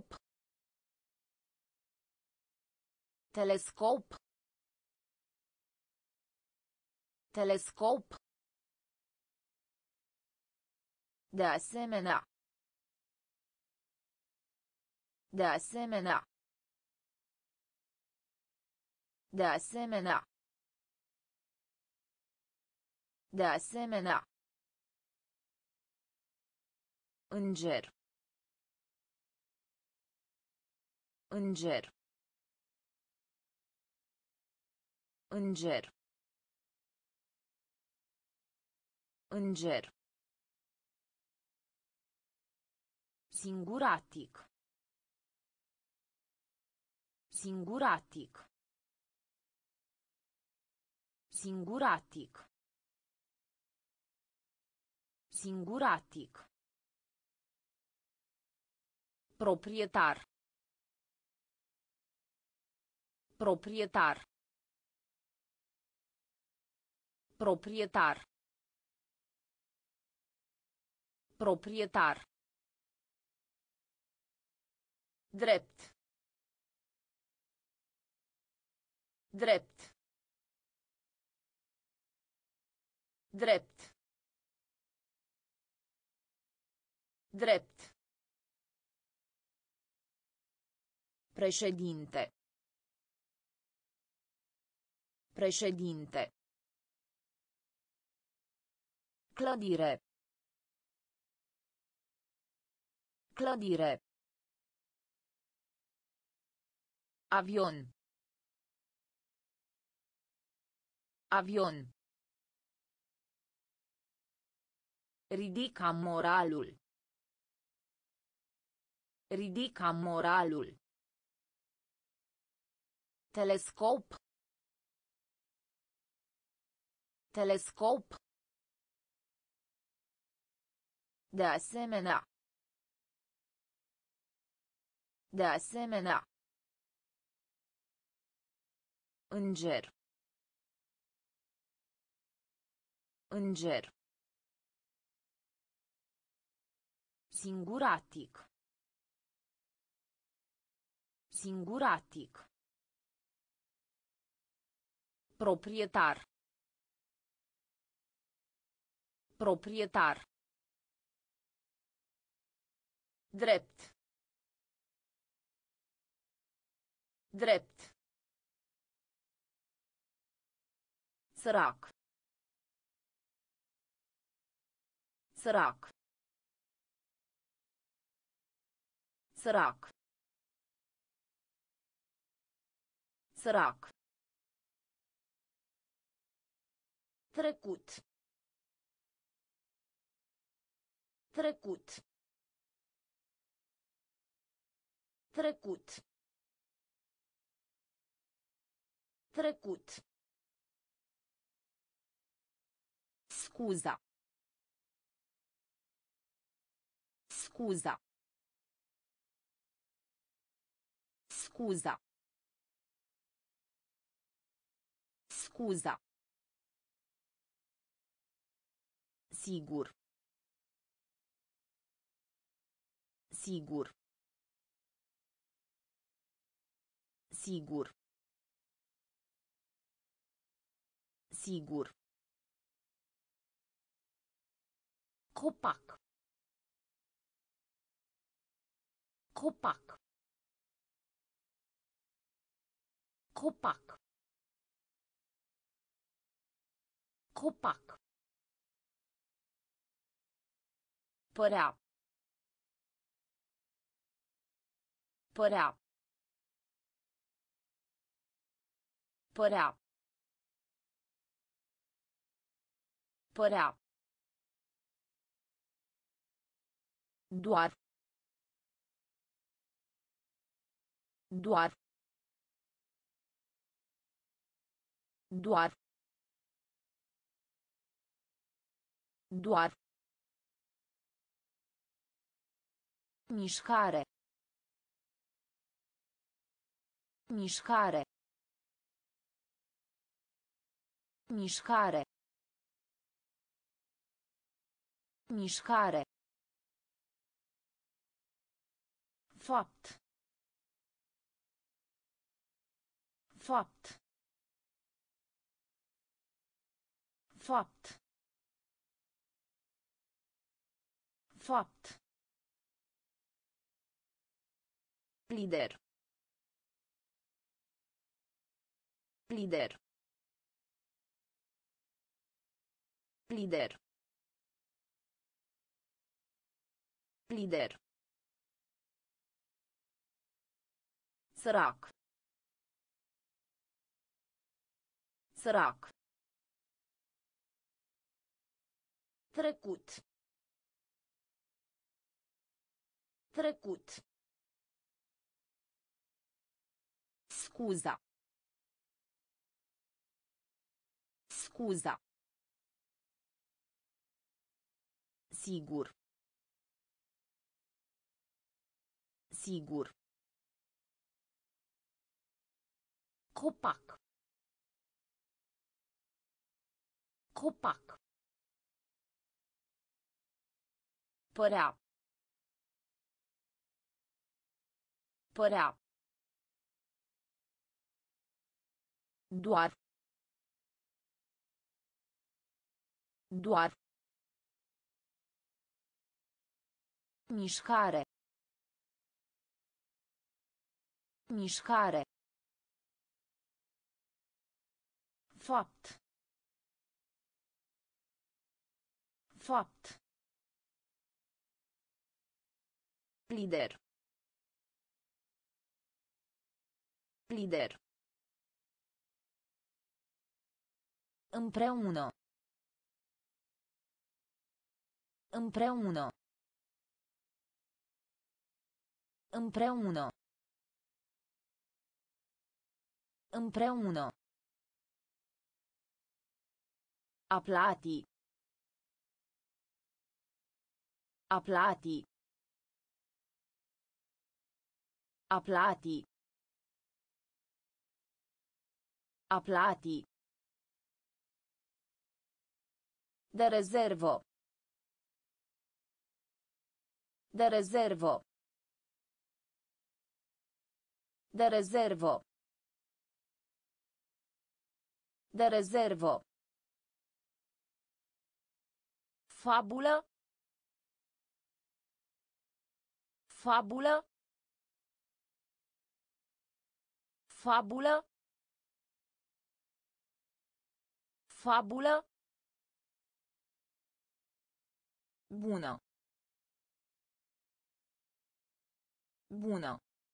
Telescop. Telescop. De asemenea. De asemenea. De asemenea. De asemenea. Înger. Înger. Înger. Înger. Singuratic. Singuratic. Singuratic. Singuratic. Proprietar. Proprietar. Proprietar. Proprietar. Drept. Drept. Drept. Drept. Președinte. Președinte. Clădire. Clădire. Avion. Avion. Ridica moralul. Ridica moralul. Telescop. Telescop. De asemenea. De asemenea. Înger. Înger. Singuratic. Singuratic. Proprietar. Proprietar. Drept. Drept. Sărac. Sărac. Sărac. Sărac. Trecut. Trecut. Trecut. Trecut. Scuza. Scuza. Scuza. Scuza. Sigur. Sigur. Sigur. Sigur. Copac. Copac. Copac. Copac. Părea. Părea. Părea. Părea. Doar. Doar. Doar. Doar. Mișcare. Mișcare. Mișcare. Mișcare. Fapt. Fapt. Fapt. Fapt. Lider. Lider. Lider. Lider. Sărac. Sărac. Trecut. Trecut. Scuza. Scuza. Sigur. Sigur. Copac. Copac. Părea. Părea. Doar. Doar. Mișcare. Mișcare. Fapt. Fapt. Lider. Lider. Împreună. Împreună. Împreună. Împreună. A plati. A plati. A plati. A plati. De rezervă. De rezervă. De rezervă. De rezervă. Fabulă. Fabulă. Fabulă. Fabulă. Bună. Bună.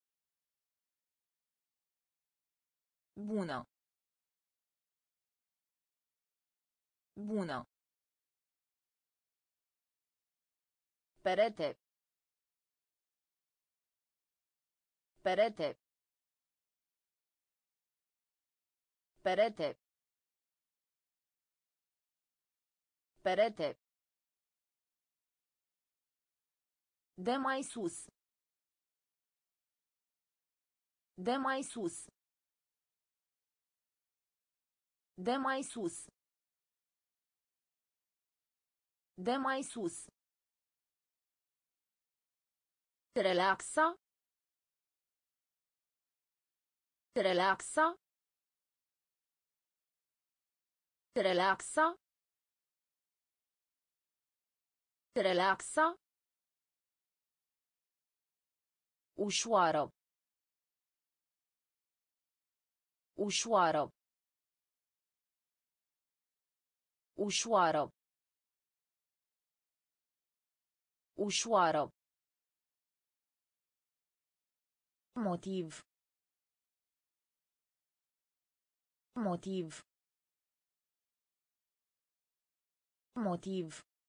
Bună. Bună. Perete. Perete. Perete. Perete. De mai sus. De mai sus. De mai sus. De mai sus. Relaxa. Relaxa. Relaxa. Relaxa. Ușoară. Ușoară. Ușoară. Ușoară. Motiv. Motiv. Motiv.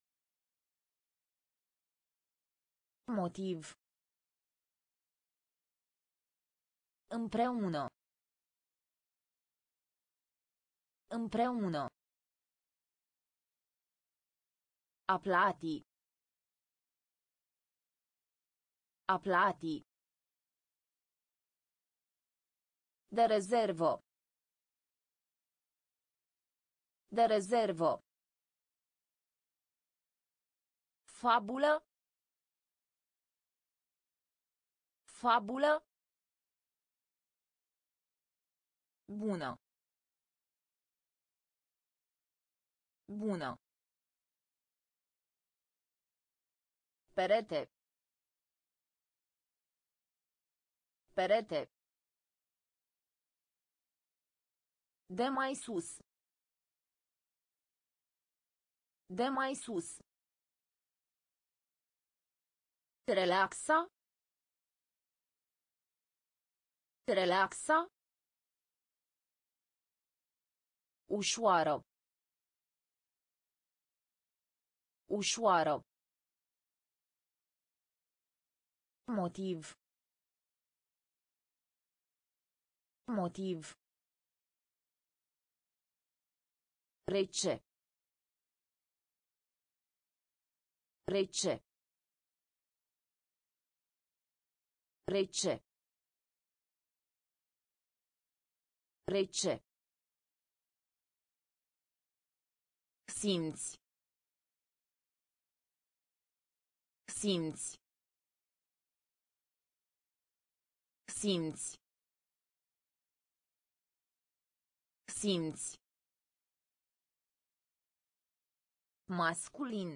Motiv. Împreună. Împreună. A plati. A plati. De rezervă. De rezervă. Fabulă. Fabulă. Bună. Bună. Perete. Perete. De mai sus. De mai sus. Relaxa. Relaxa. Ușoară. Ușoară. Motiv. Motiv. Rece. Rece. Rece. Rece. Simți. Simți. Simți. Simți. Masculin.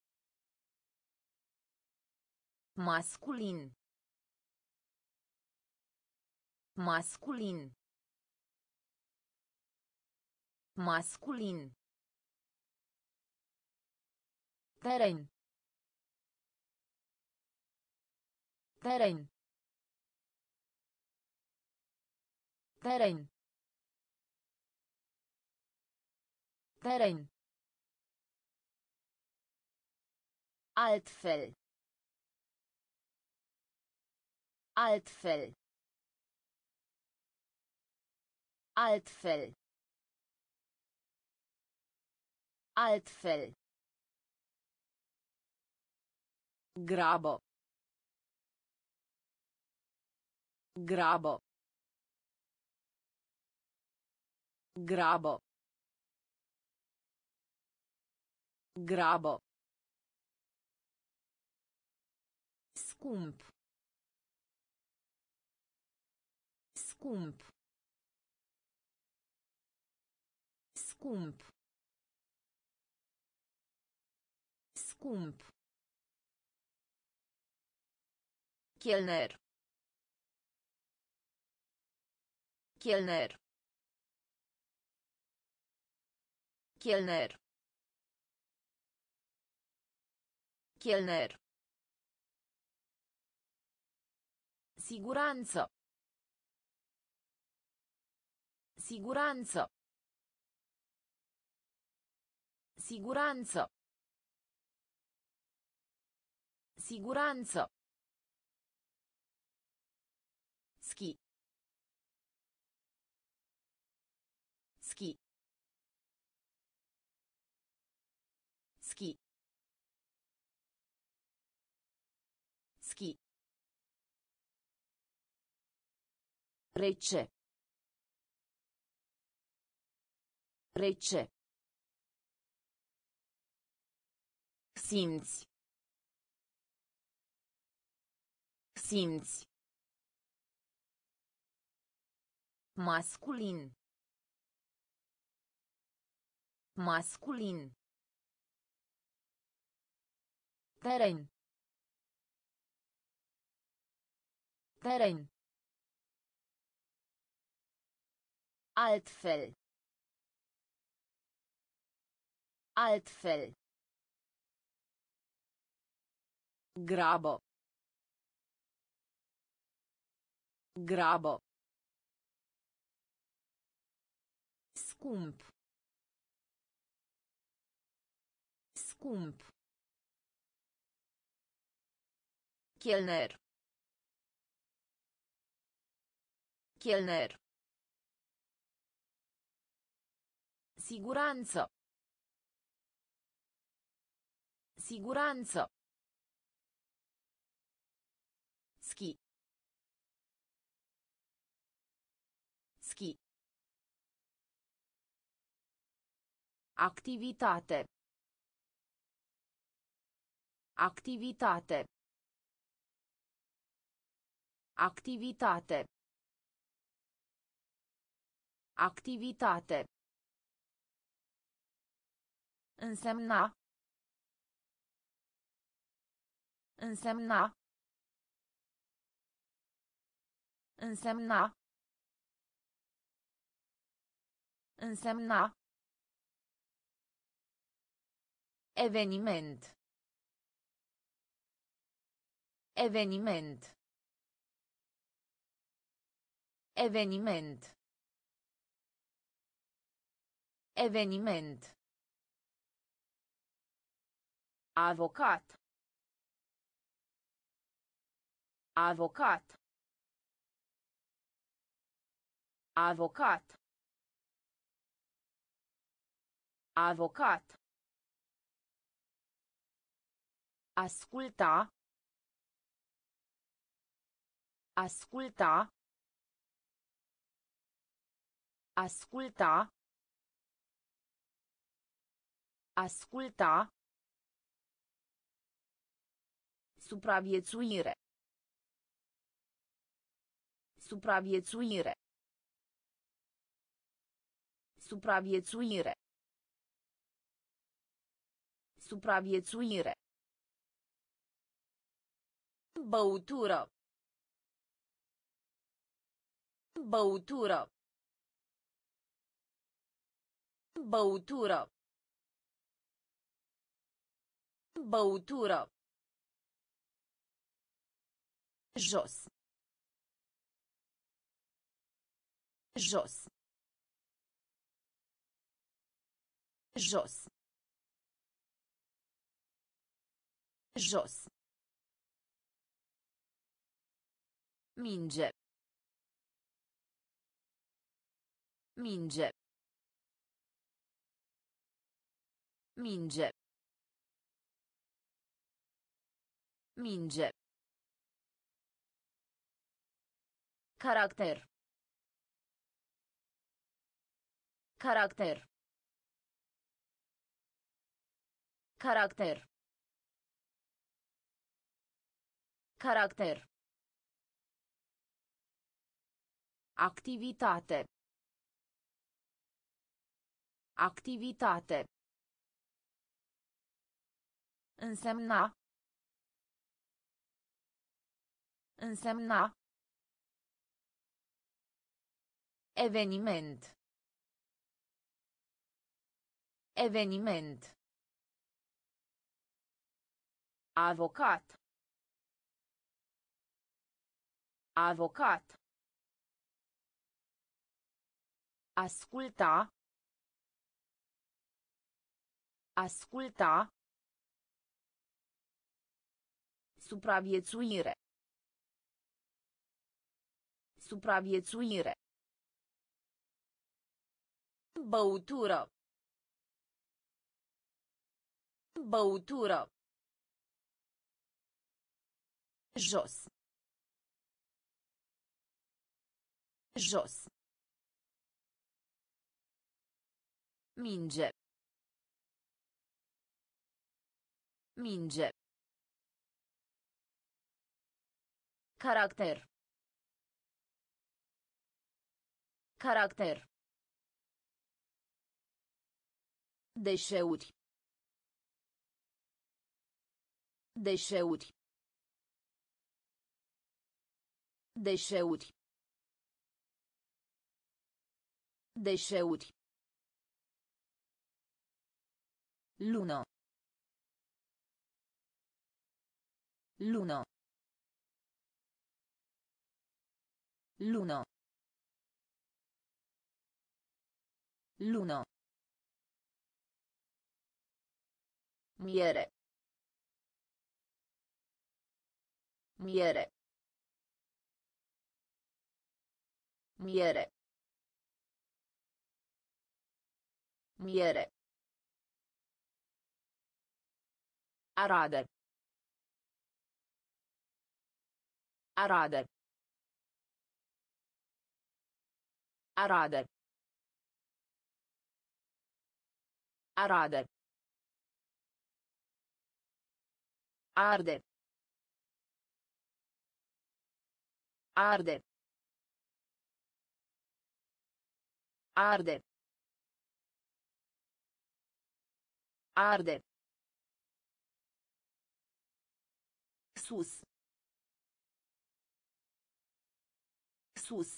Masculin. Masculin. Masculin. Teren. Teren. Teren. Teren. Altfel. Altfel. Altfel. Altfel. Grabă. Grabă. Grabă. Grabă. Scump. Scump. Scump. Scump. Chelner. Chelner. Chelner. Chelner. Siguranță. Siguranță. Siguranță. Siguranță. Ski. Ski. Ski. Ski. Rece. Rece. Simți. Simți. Masculin. Masculin. Teren. Teren. Altfel. Altfel. Grabă. Grabă. Scump. Scump. Chelner. Chelner. Siguranță. Siguranță. Ski. Ski. Activitate. Activitate. Activitate. Activitate. Însemna. Însemna. Însemna. Însemna. Eveniment. Eveniment. Eveniment. Eveniment. Avocat. Avocat. Avocat. Avocat. Asculta. Asculta. Asculta. Asculta. Supraviețuire. Supraviețuire. Supraviețuire. Supraviețuire. Băutură. Băutură. Băutură. Băutură. Jos. Jos. Jos. Jos. Minge. Minge. Minge. Minge. Caracter. Caracter. Caracter. Caracter. Activitate. Activitate. Însemna. Însemna. Eveniment. Eveniment. Avocat. Avocat. Asculta. Asculta. Supraviețuire. Supraviețuire. Băutură. Băutură. Jos. Jos. Minge. Minge. Caracter. Caracter. Deșeuri. Deșeuri. Deșeuri. Deșeuri. Lună. Lună. Lună. Lună. Miere. Miere. Miere. Miere. Arade. Arade. Arade. Arade. Arde. Arde. Arde. Arde. Sus. Sus.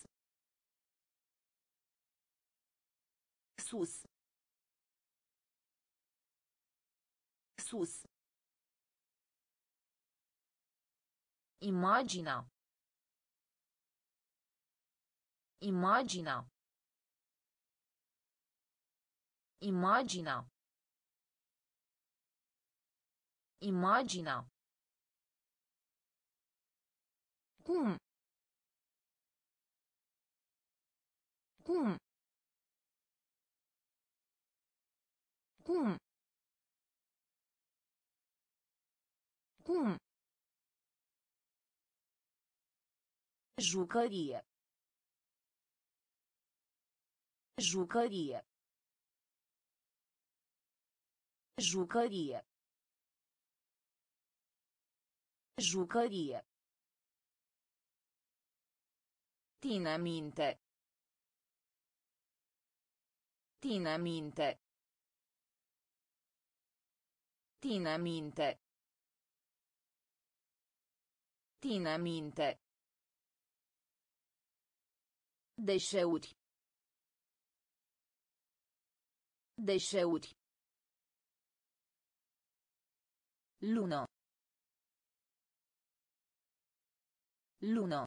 Sus. Sus. Imagina. Imagina. Imagina. Imagina. Cum? Cum? Cum? Cum? Jucărie. Jucărie. Jucărie. Jucărie. Ține minte. Ține minte. Ține minte. Ține minte. Deșeuri. Deșeuri. Lună. Lună.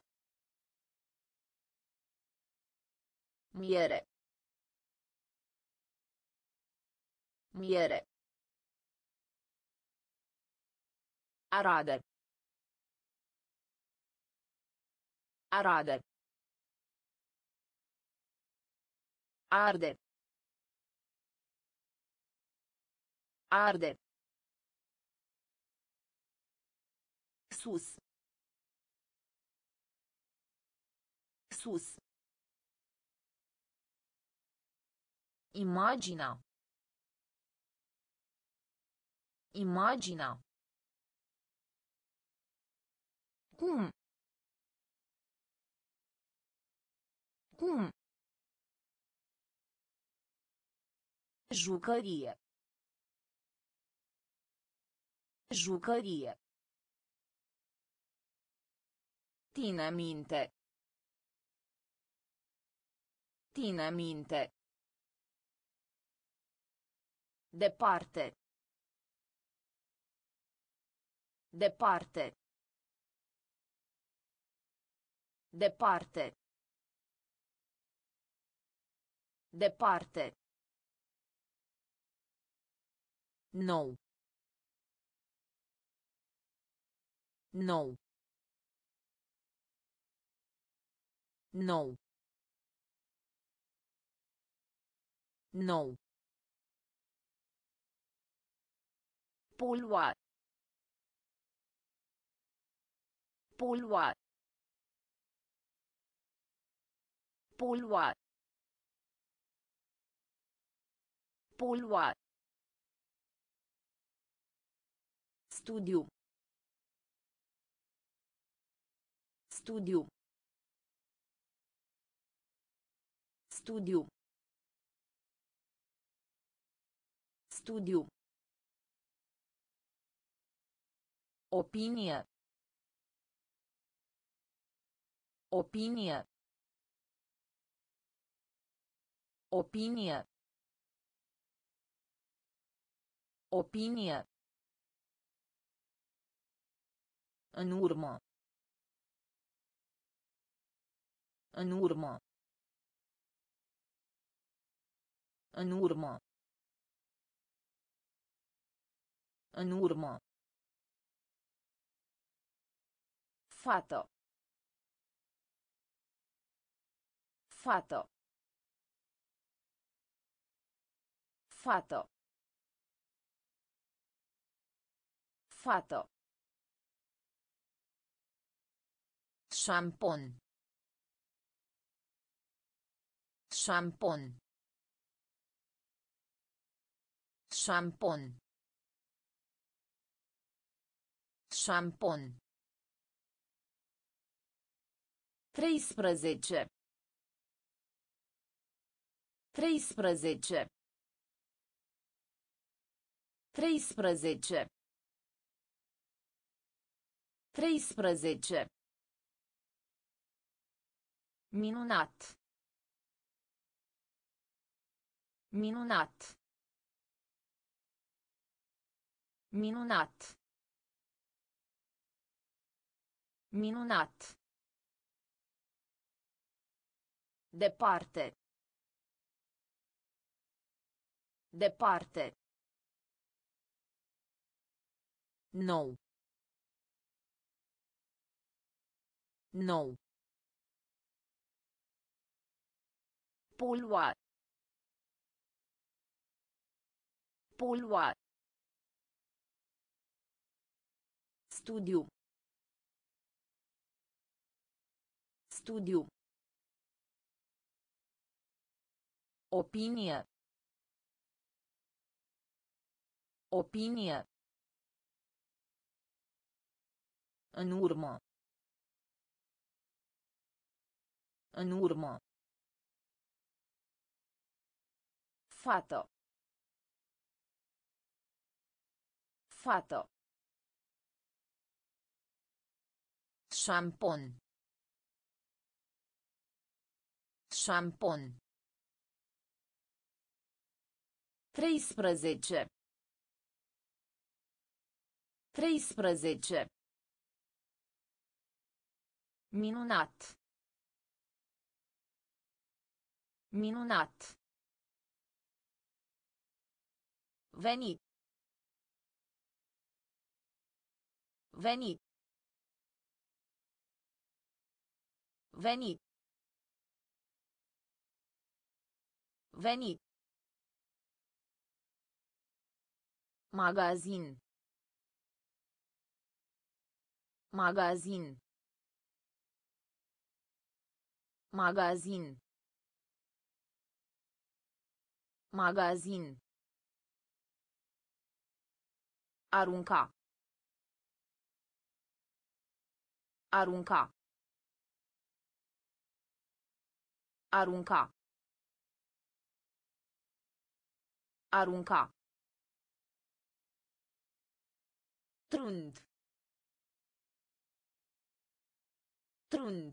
Miere. Miere. Arade. Arade. Arde. Arde. Sus. Sus. Imagina. Imagina. Cum. Cum. Jucărie. Jucărie. Ține minte. Ține minte. Departe. Departe. Departe. Departe. Nou. Nou. Nou. Nou. Polua. Polua. Polua. Polua. Studiu. Studiu. Studiu. Studiu. Opinie. Opinie. Opinie. Opinie. În urmă. În urmă. În urmă. În urmă. Fată. Fată. Fată. Fată. Șampon. Șampon. Șampon. Șampon. Treisprezece. Treisprezece. Treisprezece. Treisprezece. Minunat. Minunat. Minunat. Minunat. Departe. Departe. Nou. Nou. Polua. Polua. Studiu. Studiu. Opinie. Opinie. În urmă. În urmă. Fată. Fată. Șampon. Șampon. Treisprezece. Treisprezece. Minunat. Minunat. Veni. Veni. Veni. Veni. Magazin. Magazin. Magazin. Magazin. Arunca. Arunca. Arunca. Arunca. Trund. Trund.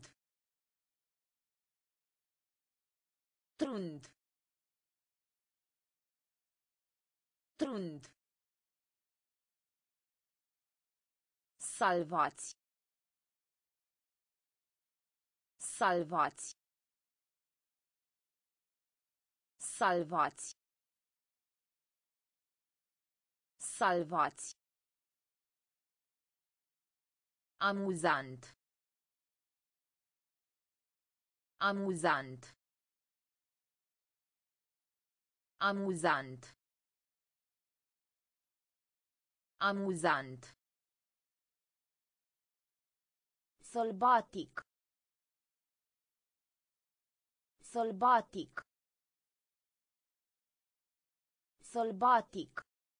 Trund. Trund. Salvați. Salvați. Salvați. Salvați. Amuzant. Amuzant. Amuzant. Amuzant. Sălbatic. Sălbatic. Sălbatic.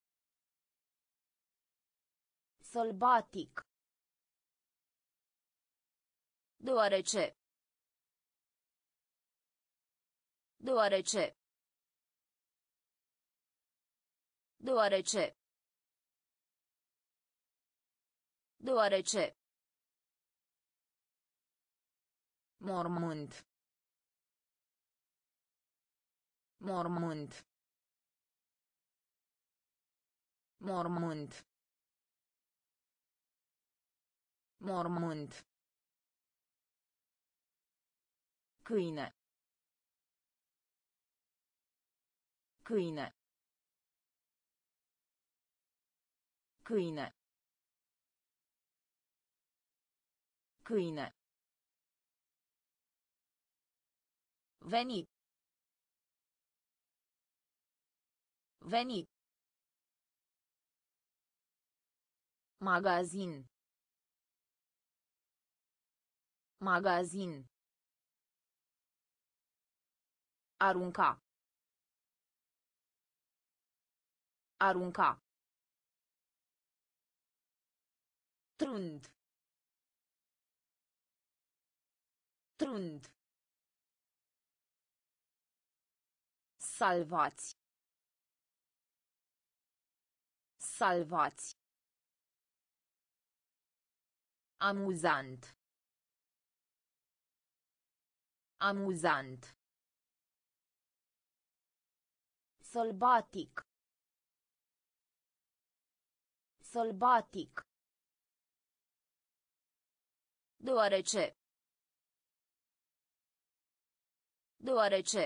Sălbatic. Deoarece. Deoarece. Deoarece. Deoarece. Mormânt. Mormânt. Mormânt. Mormânt. Câine. Câine. Câine. Câine. Veni. Veni. Magazin. Magazin. Arunca. Arunca. Trund. Trund. Salvați. Salvați. Amuzant. Amuzant. Sălbatic. Sălbatic. Deoarece. Deoarece.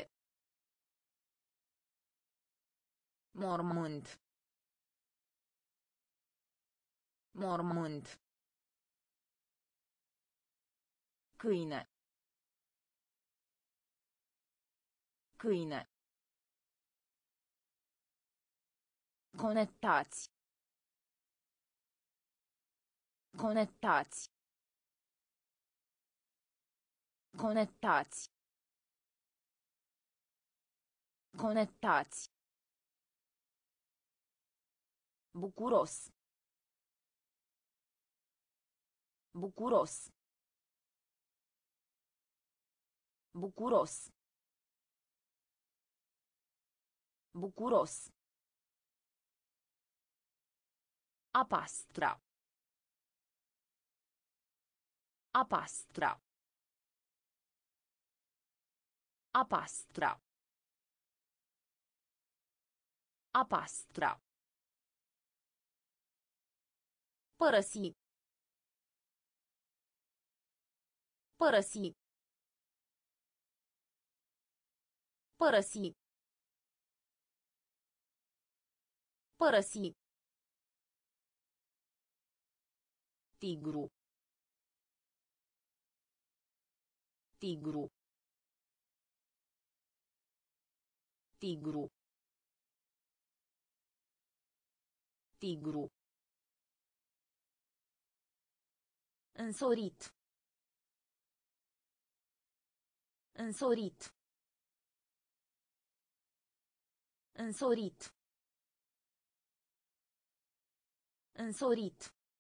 Mormânt. Mormânt. Câine. Câine. Conectați. Conectați. Conectați. Conectați. Bucuros. Bucuros. Bucuros. Bucuros. A pastra. A pastra. A pastra. A pastra. Părăsi. Părăsi. Părăsi. Părăsi. Tigru. Tigru. Tigru. Tigru. Însorit. Însorit. Însorit. Însorit.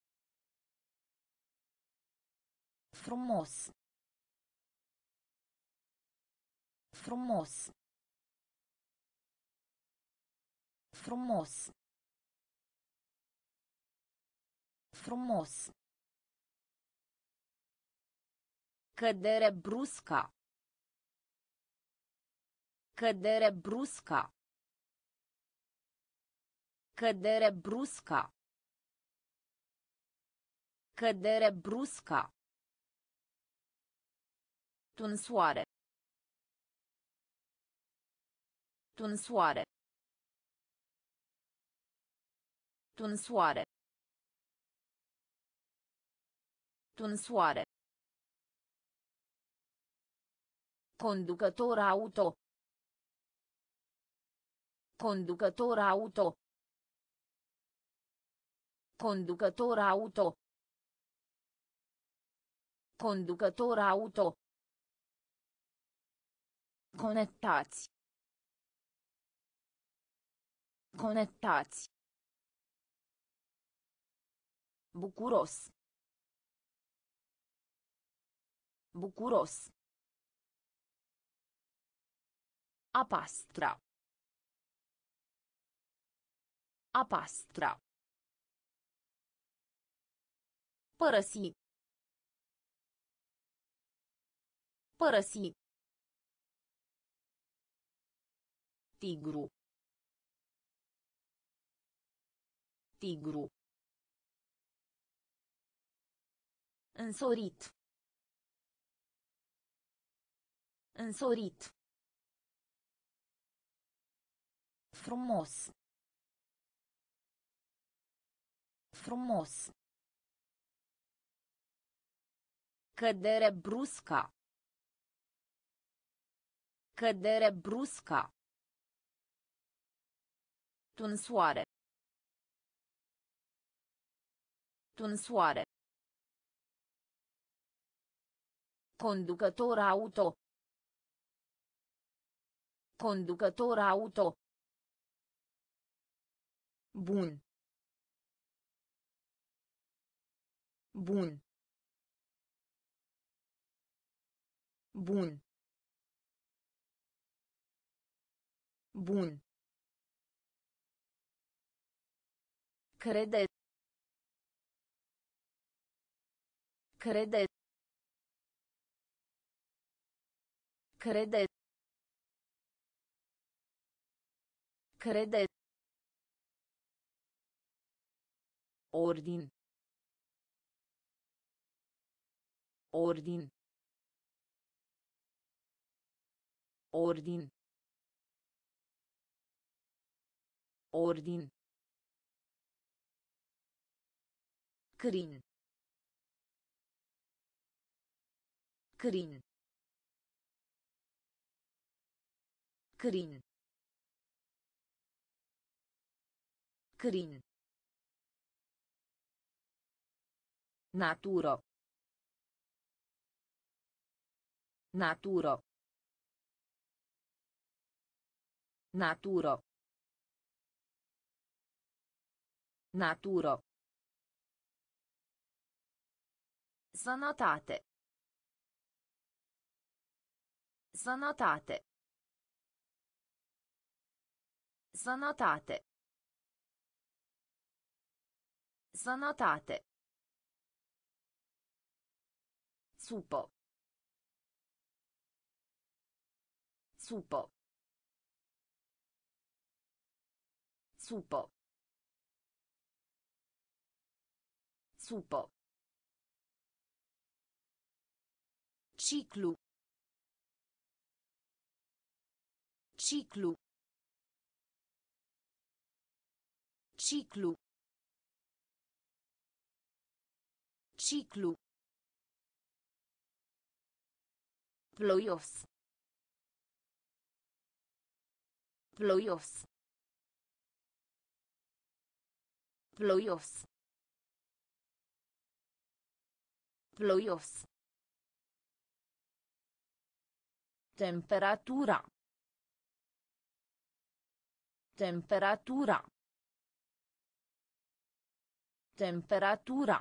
Frumos. Frumos. Frumos. Frumos. Cădere brusca. Cădere brusca. Cădere brusca. Cădere brusca. Tunsoare. Tunsoare. Tunsoare. Tunsoare. Conducător auto. Conducător auto. Conducător auto. Conducător auto. Conectați. Conectați. Bucuros. Bucuros. A pastra. A pastra. Părăsi. Părăsi. Tigru. Tigru. Însorit. Însorit. Frumos. Frumos. Cădere brusca. Cădere brusca. Tunsoare. Tunsoare. Conducător auto. Conducător auto. Bun. Bun. Bun. Bun. Crede. Crede. Crede. Crede. Ordin. Ordin. Ordin. Ordin. Crin. Crin. Crin. Crin. Naturo. Naturo. Naturo. Naturo. Sănătate. Sănătate. Sănătate. Sănătate. Supă. Supă. Supă. Supă. Ciclu. Ciclu. Ciclu. Ciclu. Ploios. Ploios. Ploios. Ploios. Temperatura. Temperatura. Temperatura.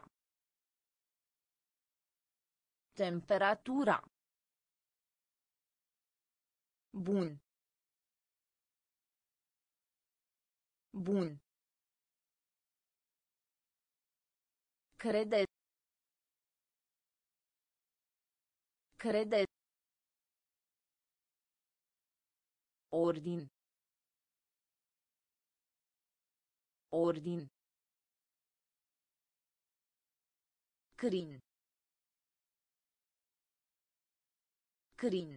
Temperatura. Bun. Bun. Crede. Crede. Ordin. Ordin. Crin. Crin.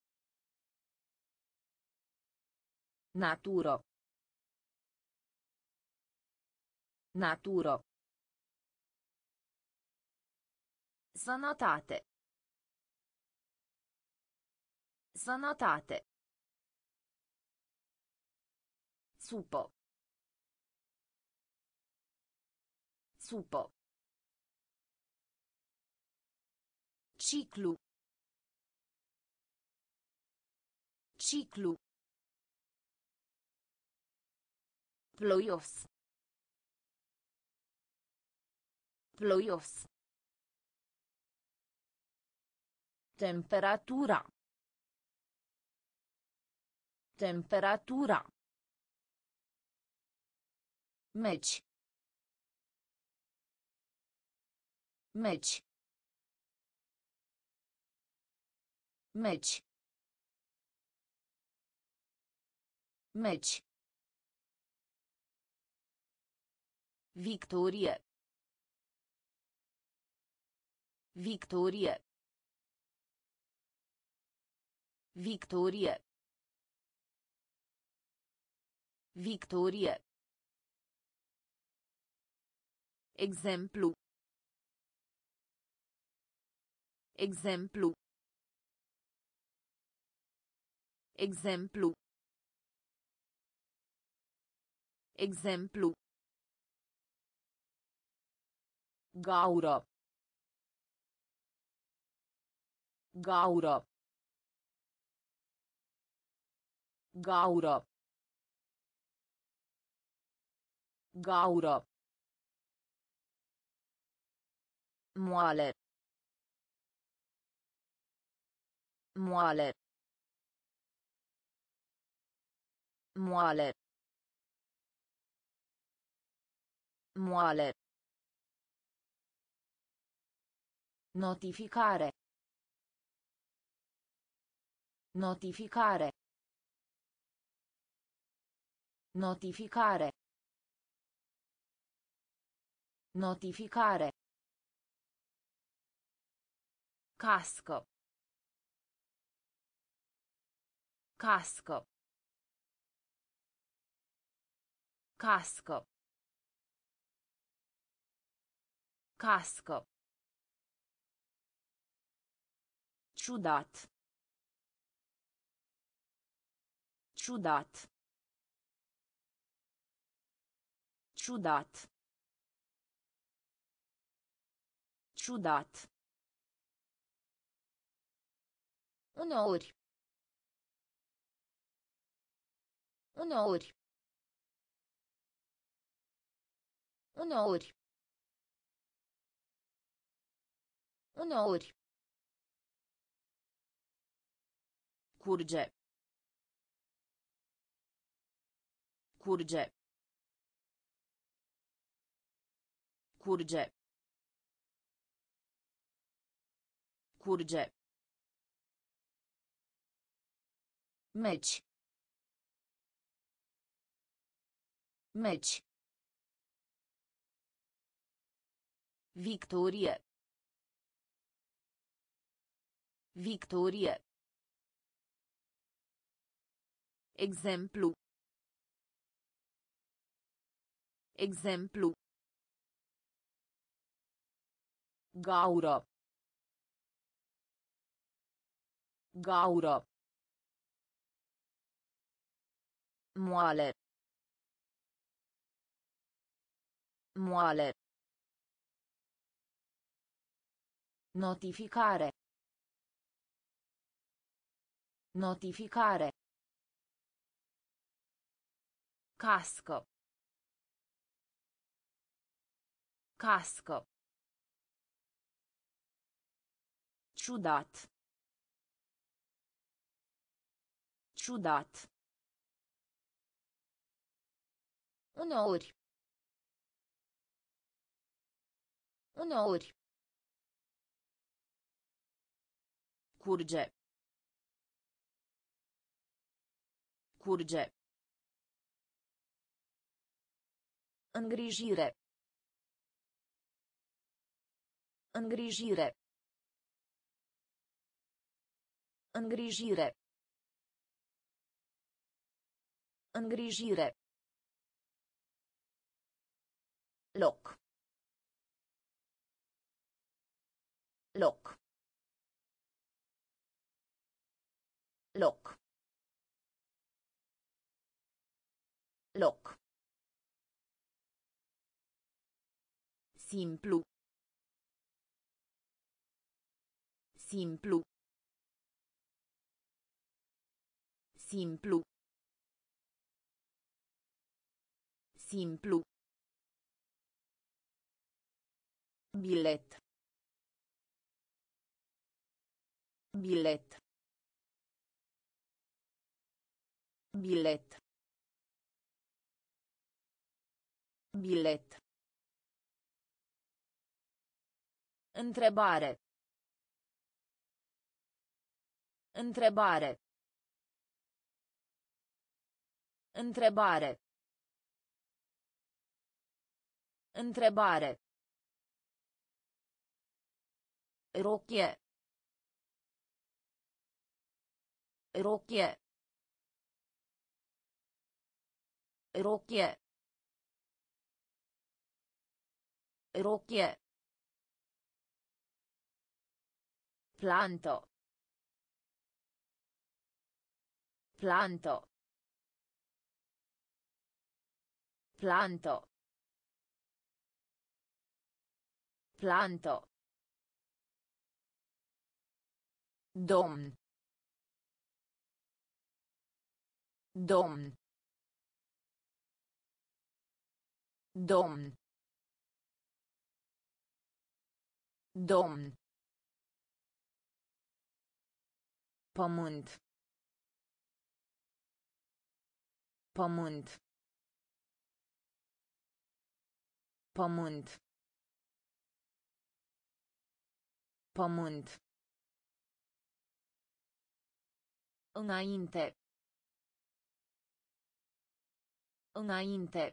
Naturo. Naturo. Sănătate. Sănătate. Supo. Supo. Ciclu. Ciclu. Ploios. Ploios. Temperatura. Temperatura. Meci. Meci. Meci. Meci. Victorie. Victorie. Victorie. Victorie. Exemplu. Exemplu. Exemplu. Exemplu. Gaură. Gaură. Gaură. Gaură. Moale. Moale. Moale. Moale. Notificare. Notificare. Notificare. Notificare. Casco. Casco. Casco. Casco. Ciudat. Ciudat. Ciudat. Ciudat. Uneori. Uneori. Uneori. Uneori. Curge. Curge. Curge. Curge. Meci. Meci. Victorie. Victorie. Exemplu. Exemplu. Gaură. Gaură. Moale. Moale. Notificare. Notificare. Casco. Casco. Ciudat. Ciudat. Uneori. Uneori. Curge. Curge. Îngrijire. Îngrijire. Îngrijire. Îngrijire. Loc. Loc. Loc. Loc. Simplu. Simplu. Simplu. Simplu. Bilet. Bilet. Bilet. Bilet. Întrebare. Întrebare. Întrebare. Întrebare. Rochie. Rochie. Rochie. Rochie. Planto. Planto. Planto. Planto. Domn. Domn. Domn. Domn. Pământ. Pământ. Pământ. Pământ. Înainte. Înainte.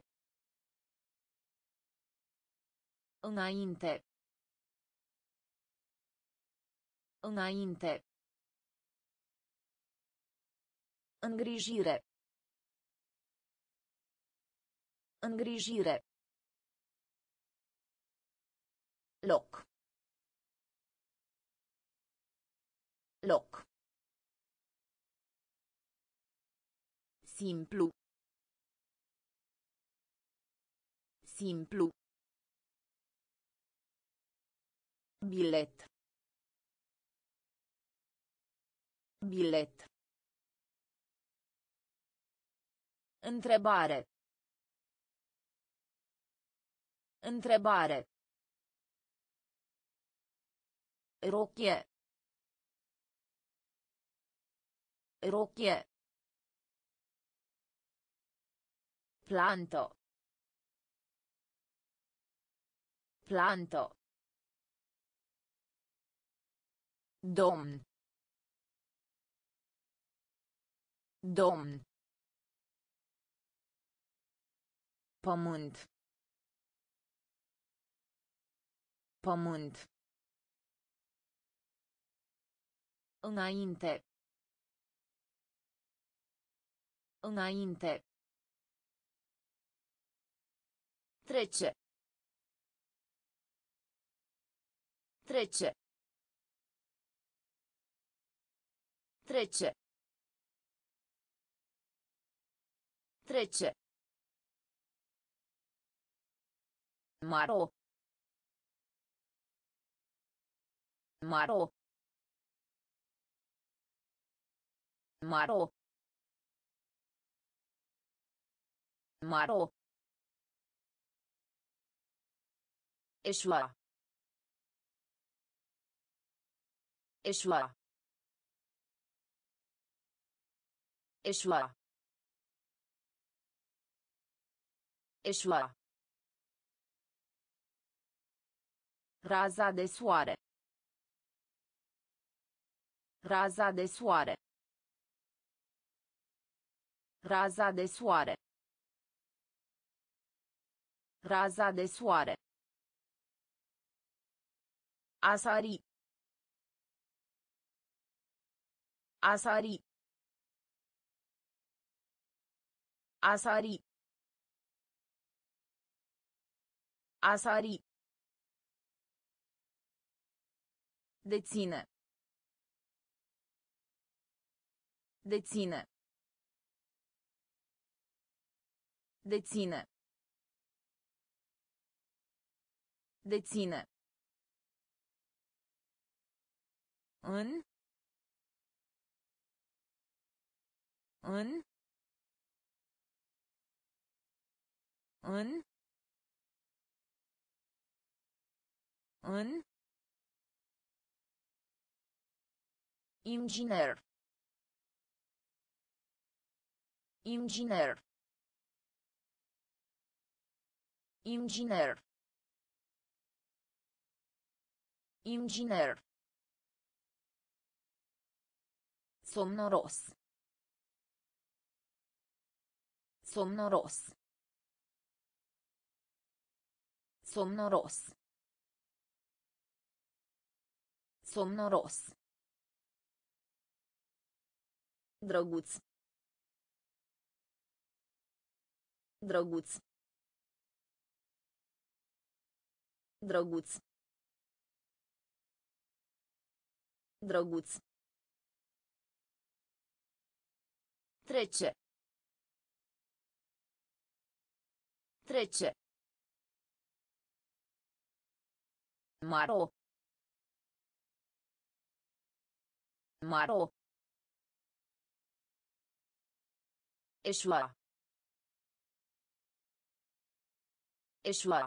Înainte. Înainte. Îngrijire. Îngrijire. Loc. Loc. Simplu. Simplu. Bilet. Bilet. Întrebare. Întrebare. Rochie. Rochie. Planto. Planto. Domn. Domn. Pământ. Pământ. Înainte. Înainte. Trece. Trece. Trece. Trece. Maro. Maro. Maro. Maro. Eșua. Eșua. Eșua. Eșua. Raza de soare. Raza de soare. Raza de soare. Raza de soare. A sari. A sari. A sari. A sari. Deține. Deține. Deține. Deține. În. În. În. În. Inginer. Inginer. Inginer. Inginer. Somnoros. Somnoros. Somnoros. Somnoros. Drăguț. Drăguț. Drăguț. Drăguț. Trece. Trece. Maro. Maro. Eșua. Eșua.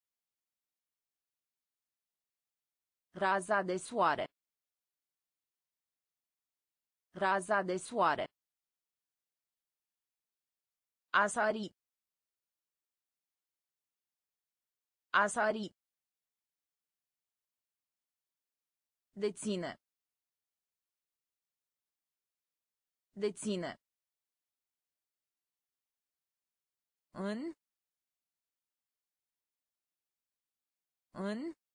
Raza de soare. Raza de soare. A sari. A sari. Deține. Deține. În. În.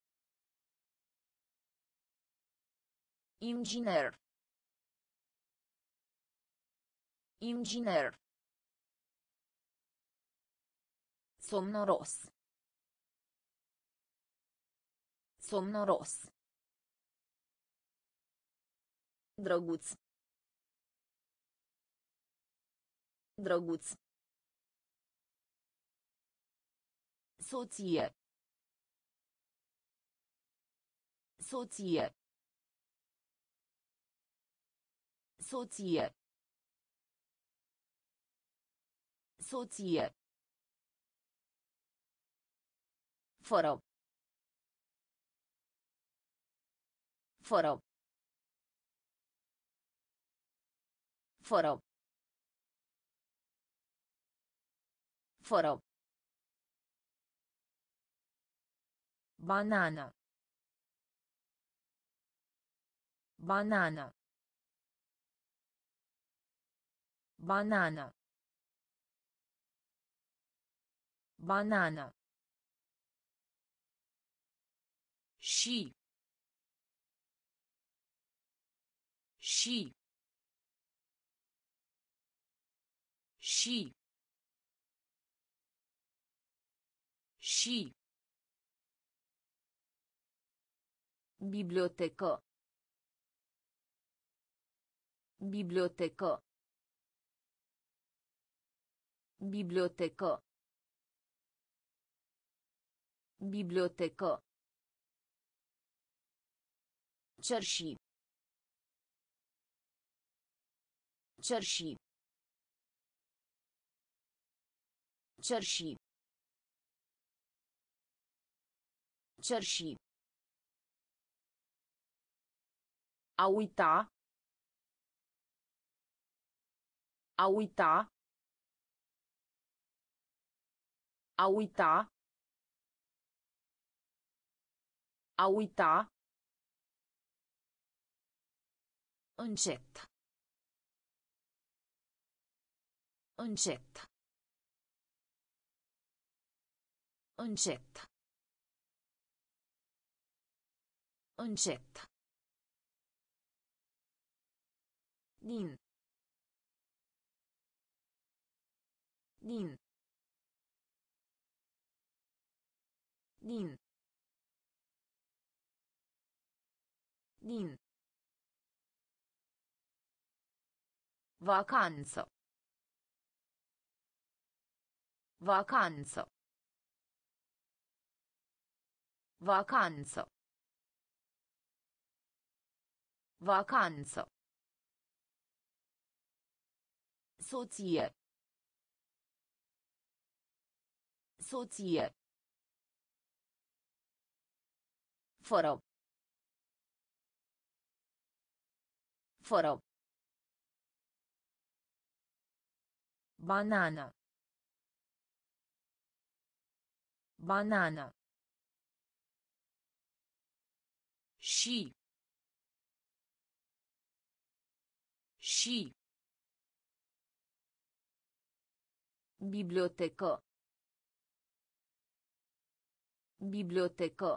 Inginer. Inginer. Somnoros. Somnoros. Drăguț. Drăguț. Soție. Soție. Soție. Soție. Fără. Fără. Fără. Fără. Banană. Banană. Banană. Banană. Și. Și. Și. Și. Bibliotecă. Bibliotecă. Bibliotecă. Bibliotecă. Cerși. Cerși. Cerși. Cerși. A uita. A uita. A uita. A uita. Încet. Încet. Încet. Încet. Din. Din. Din. Din. Vacanță. Vacanță. Vacanță. Vacanță. Soție. Soție. Fără. Fără. Banană. Banană. Și. Și. Bibliotecă. Bibliotecă.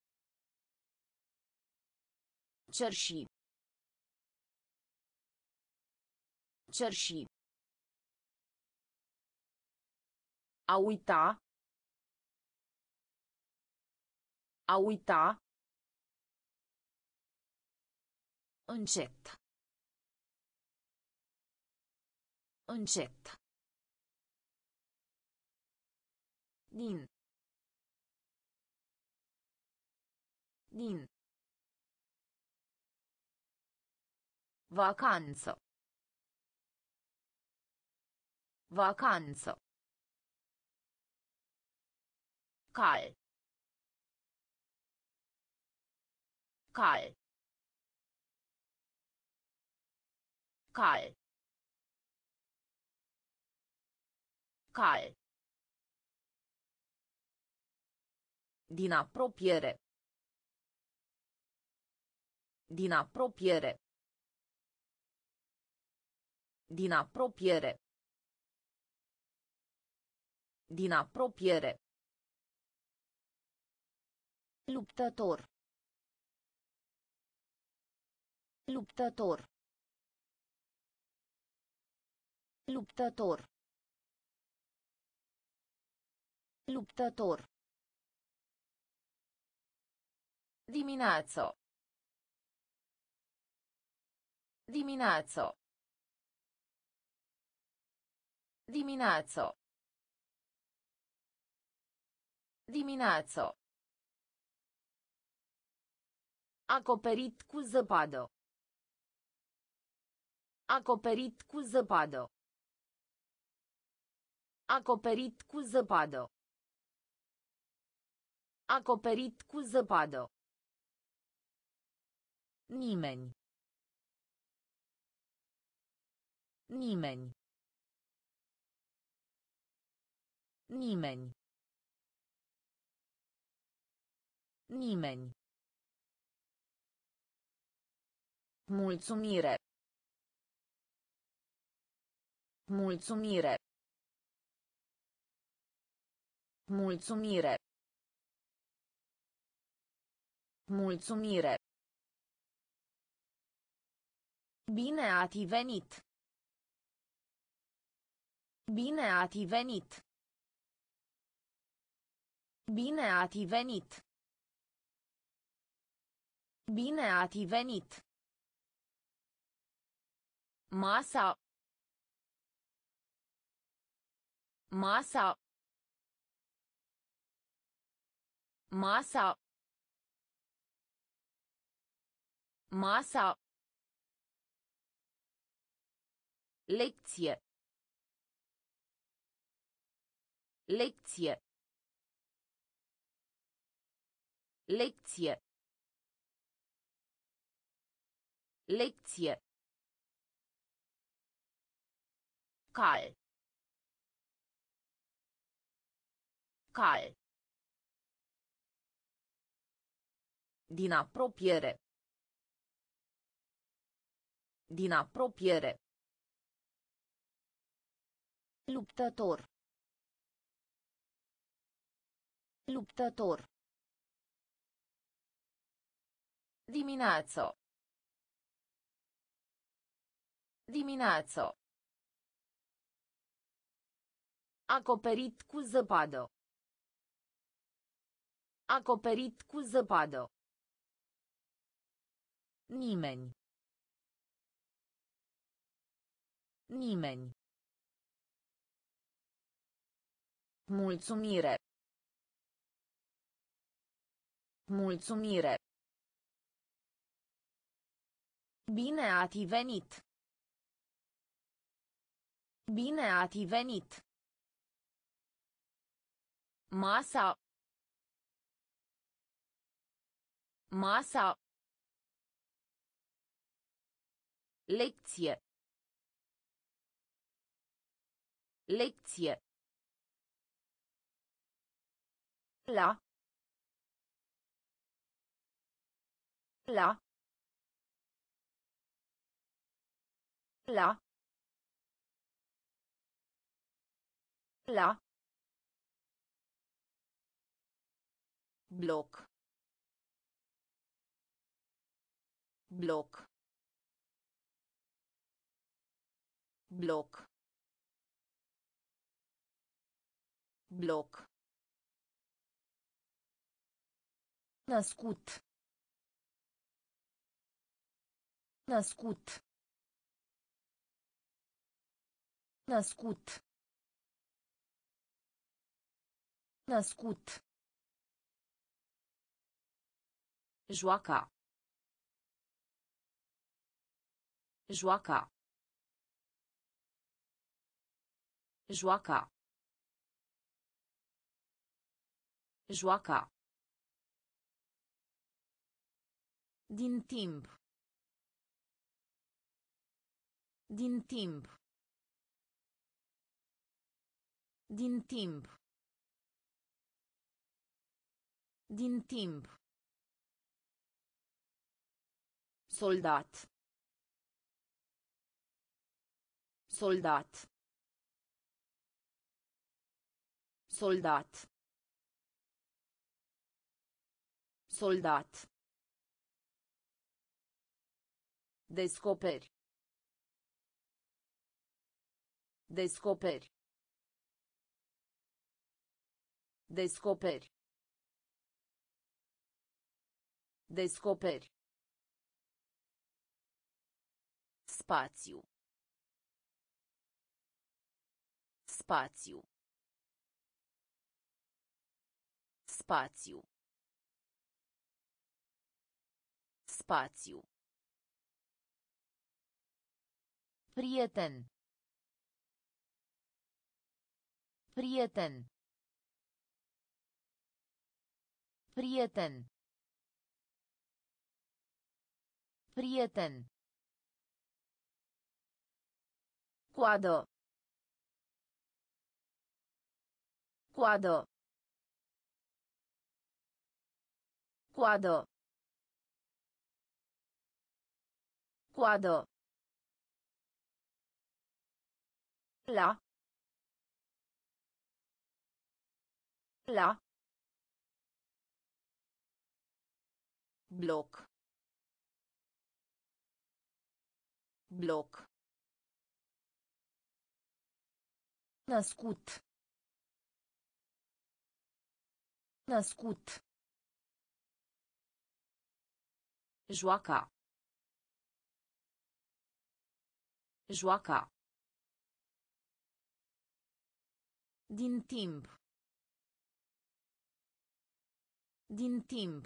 Cerși. Cerși. A uita. A uita. Încet. Încet. Din. Din. Vacanță. Vacanță. Cal. Cal. Cal. Cal. Din apropiere. Din apropiere. Din apropiere. Din apropiere. Luptător. Luptător. Luptător. Luptător. Dimineață. Dimineață. Dimineață. Dimineață. Acoperit cu zăpadă. Acoperit cu zăpadă. Acoperit cu zăpadă. Acoperit cu zăpadă. Nimeni. Nimeni. Nimeni. Nimeni. Mulțumire. Mulțumire. Mulțumire. Mulțumire. Bine ați venit. Bine ați venit. Bine ați venit. Bine ați venit. Masa. Masa. Masa. Masa. Lecție. Lecție. Lecție. Lecție. Cal. Cal. Din apropiere. Din apropiere. Luptător. Luptător. Dimineață. Dimineață. Acoperit cu zăpadă. Acoperit cu zăpadă. Nimeni. Nimeni. Mulțumire. Mulțumire. Bine ați venit. Bine ați venit. Masa. Masa. Lecție. Lecție. La. La. La. La. Bloc. Bloc. Bloc. Bloc. Născut. Născut. Născut. Născut. Joaca. Joaca. Joaca. Joaca. Din timp. Din timp. Din timp. Din timp. Soldat. Soldat. Soldat. Soldat. Descoperi. Descoperi. Descoperi. Descoperi. Spațiu. Spațiu. Spațiu. Spațiu. Prieten. Prieten. Prieten. Prieten. Coadă. Coadă. Coadă. Coadă. La. La. Bloc. Bloc. Născut. Născut. Joaca. Joaca. Din timp. Din timp.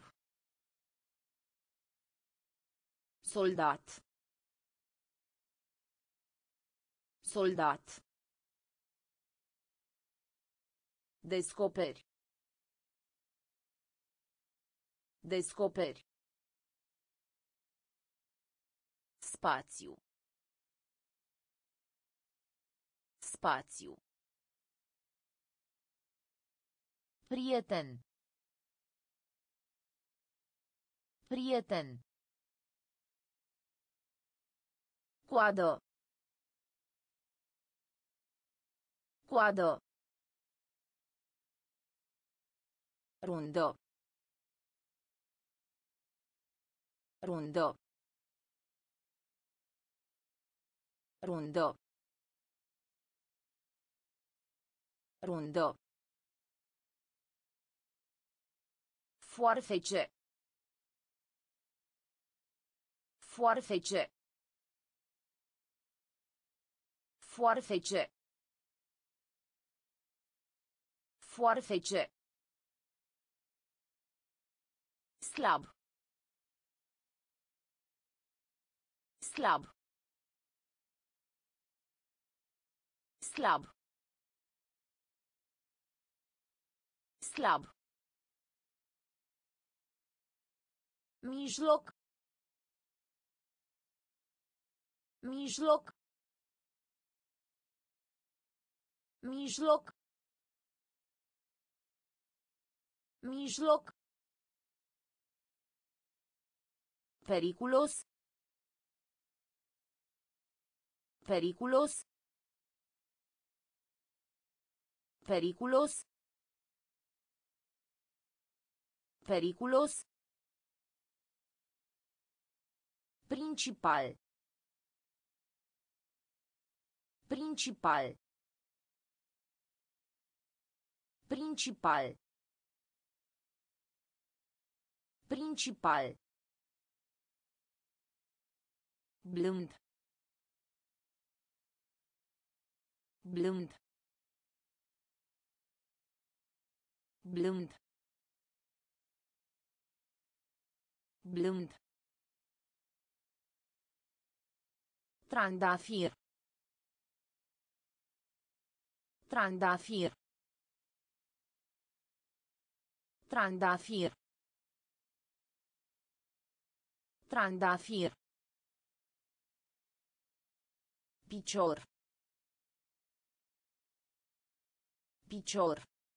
Soldat. Soldat. Descoperi. Descoperi. Spațiu. Spațiu. Prieten. Prieten. Coadă. Coadă. Rundă. Rundă. Rundă. Rundă. Foarfece. Foarfece. Foarfece. Foarfece. Slab. Slab. Slab. Slab. Mijloc. Mijloc. Mijloc. Mijloc. Periculos. Periculos. Periculos. Periculos. Principal. Principal. Principal. Principal. Blând. Blând. Blând. Blând. Trandafir. Trandafir. Trandafir. Trandafir. Picior. Picior.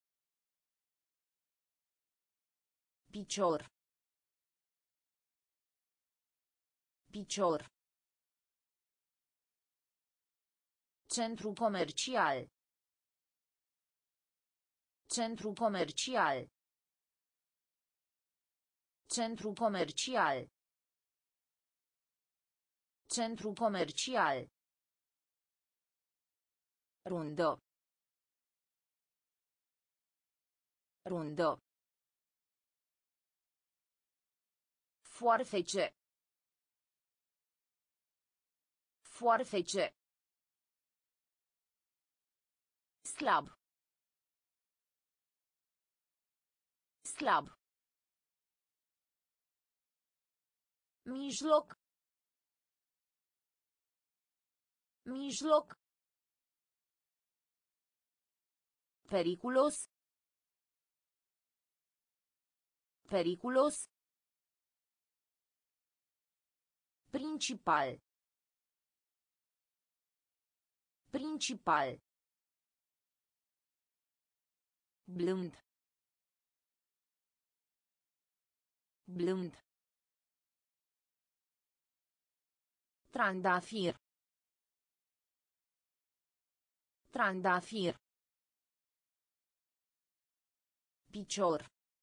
Picior. Picior. Centru comercial. Centru comercial. Centru comercial. Centru comercial. Rundă. Rundă. Foarfece. Foarfece. Slab. Slab. Mijloc. Mijloc. Periculos. Periculos. Principal. Principal. Blând. Blând. Trandafir. Trandafir. Picior.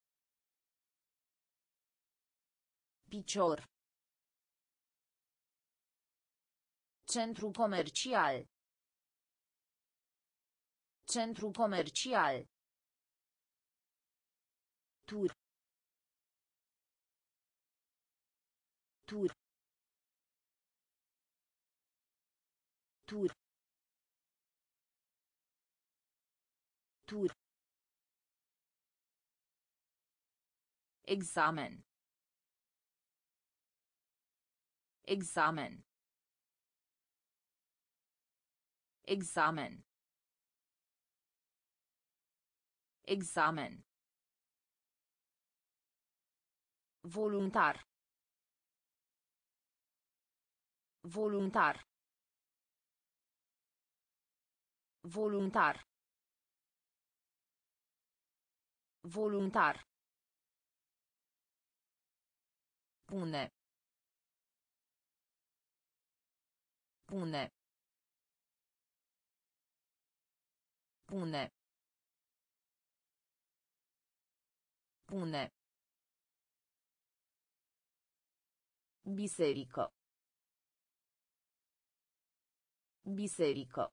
Picior. Centru comercial. Centru comercial. Tur. Tur. Tur. Tur. Examen. Examen. Examen. Examen. Voluntar. Voluntar. Voluntar. Voluntar. Pune. Pune. Pune. Pune. Biserică. Biserică.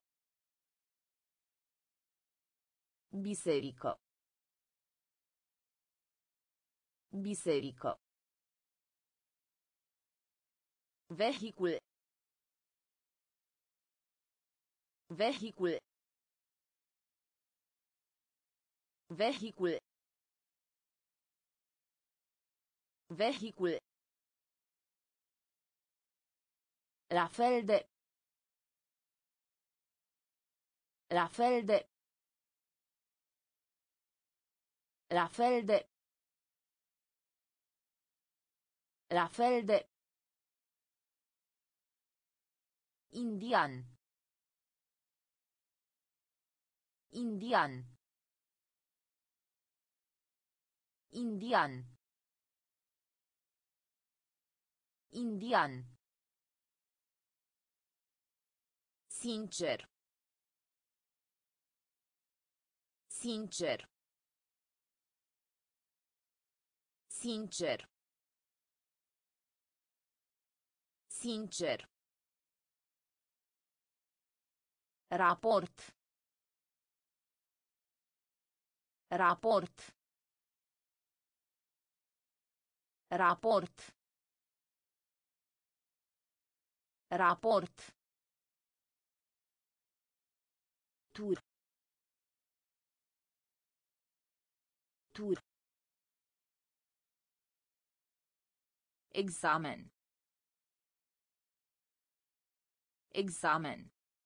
Biserică. Biserică. Vehicul. Vehicul. Vehicul. Vehicul. La fel de. La fel de. La fel de. La fel de. Indian. Indian. Indian. Indian. Sincer. Sincer. Sincer. Sincer. Raport. Raport. Raport. Raport. Tur. Tur. Examen. Examen.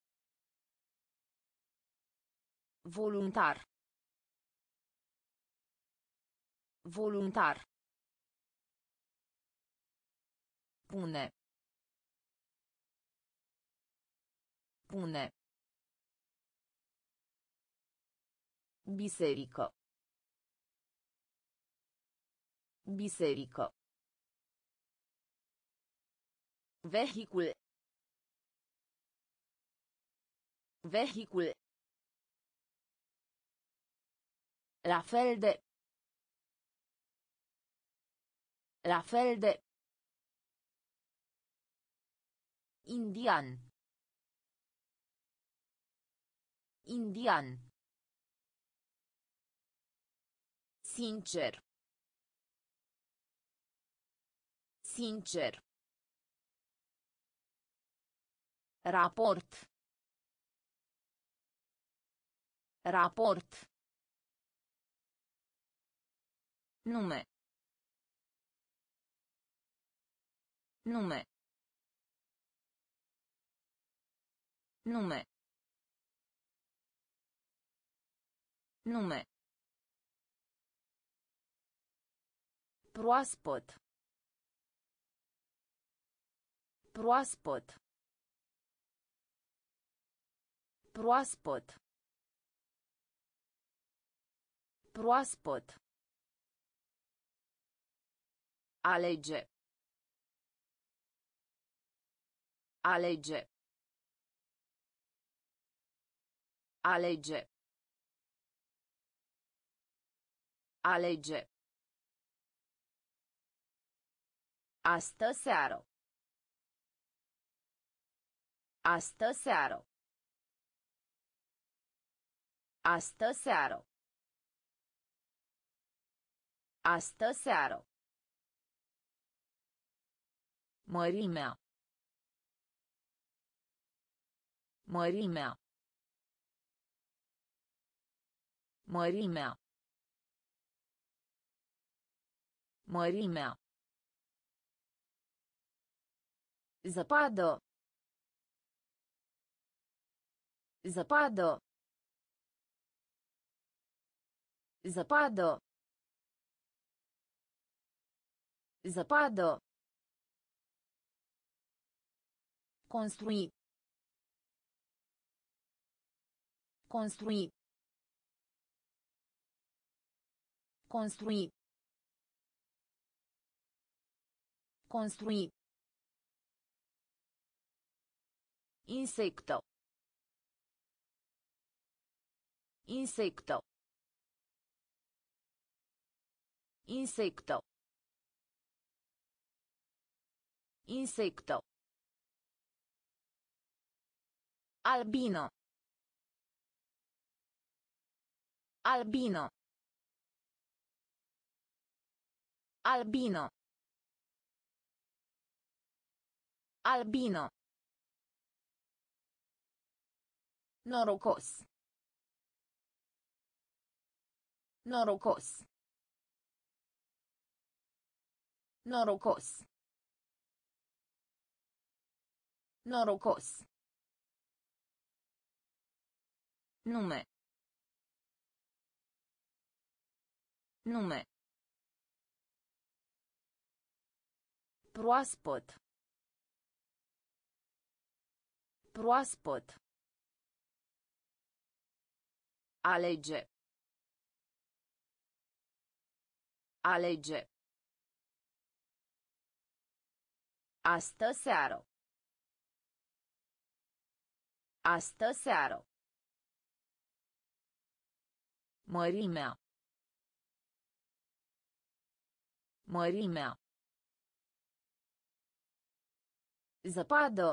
Voluntar. Voluntar. Pune. Pune. Biserică. Biserică. Vehicul. Vehicul. La fel de. La fel de. Indian. Indian. Sincer. Sincer. Raport. Raport. Nume. Nume. Nume. Nume. Proaspăt. Proaspăt. Proaspăt. Proaspăt. Alege. Alege. Alege. Alege. Astă seară. Astă seară. Astă seară. Astă seară. Mărimea. Mărimea. Mărimea. Mărimea. Zăpadă. Zăpadă. Zăpadă. Zăpadă. Construi. Construi. Construi. Construi. Insecto. Insecto. Insecto. Insecto. Albino. Albino. Albino. Albino. Norocos. Norocos. Norocos. Norocos. Nume. Nume. Proaspăt. Proaspăt. Alege. Alege. Astă seară. Astă seară. Mărimea. Mărimea. Zăpadă.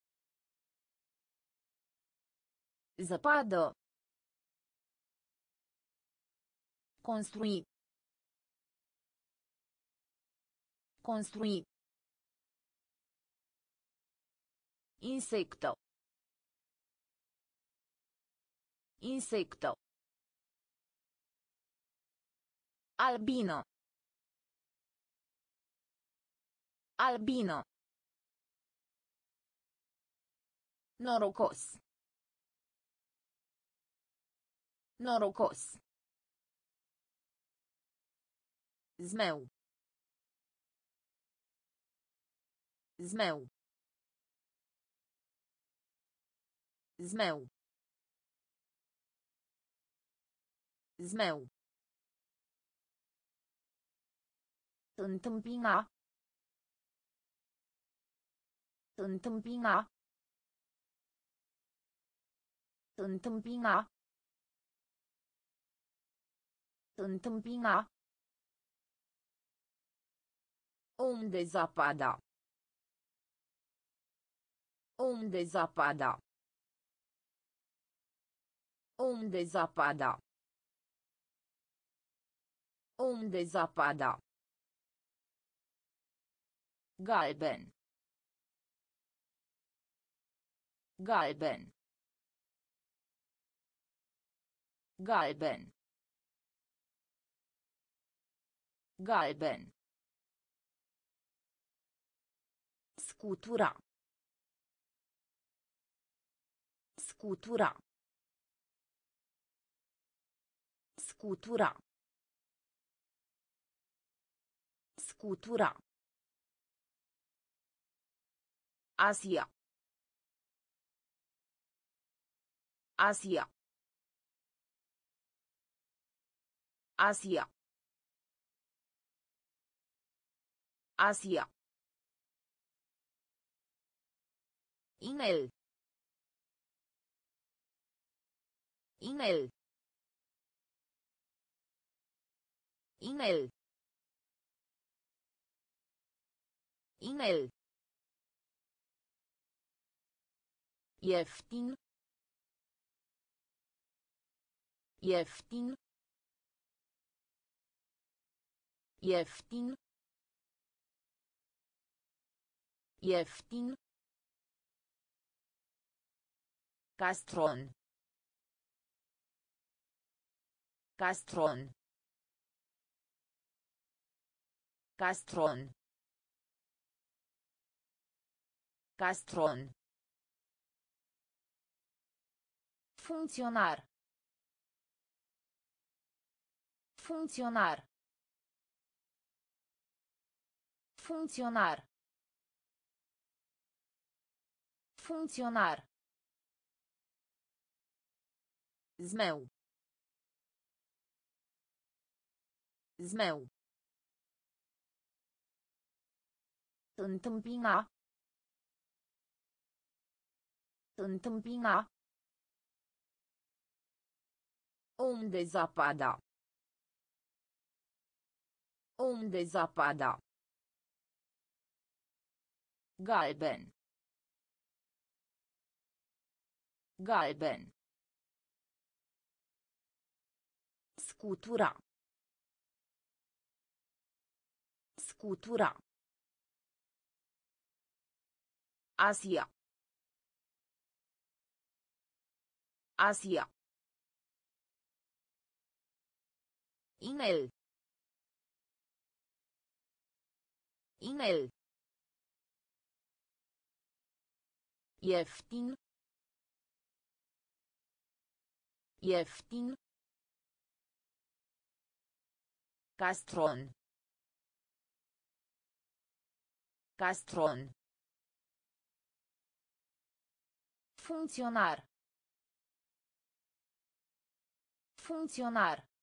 Zăpadă. Construi. Construi. Insecto. Insecto. Albino. Albino. Norocos. Norocos. Zmeu. Zmeu. Zmeu. Zmeu. Întâmpina. Întâmpina. Întâmpina. Întâmpina. Unde zapada. Unde zapada. Unde zapada. Unde zapada. Galben. Galben. Galben. Galben. Scutura. Scutura. Scutura. Scutura. Asia. Asia. Asia. Asia. Inel. Inel. Inel. Inel. Ieftin. Ieftin. Ieftin. Ieftin. Castron. Castron. Castron. Castron. Funcționar. Funcționar. Funcționar. Funcționar. Zmeu. Zmeu. Întâmpina. Întâmpina. Unde zapada. Unde zapada. Galben. Galben. Scutura. Scutura. Asia. Asia. Email. Email. Ieftin. Ieftin. Castron. Castron. Funcționar. Funcționar.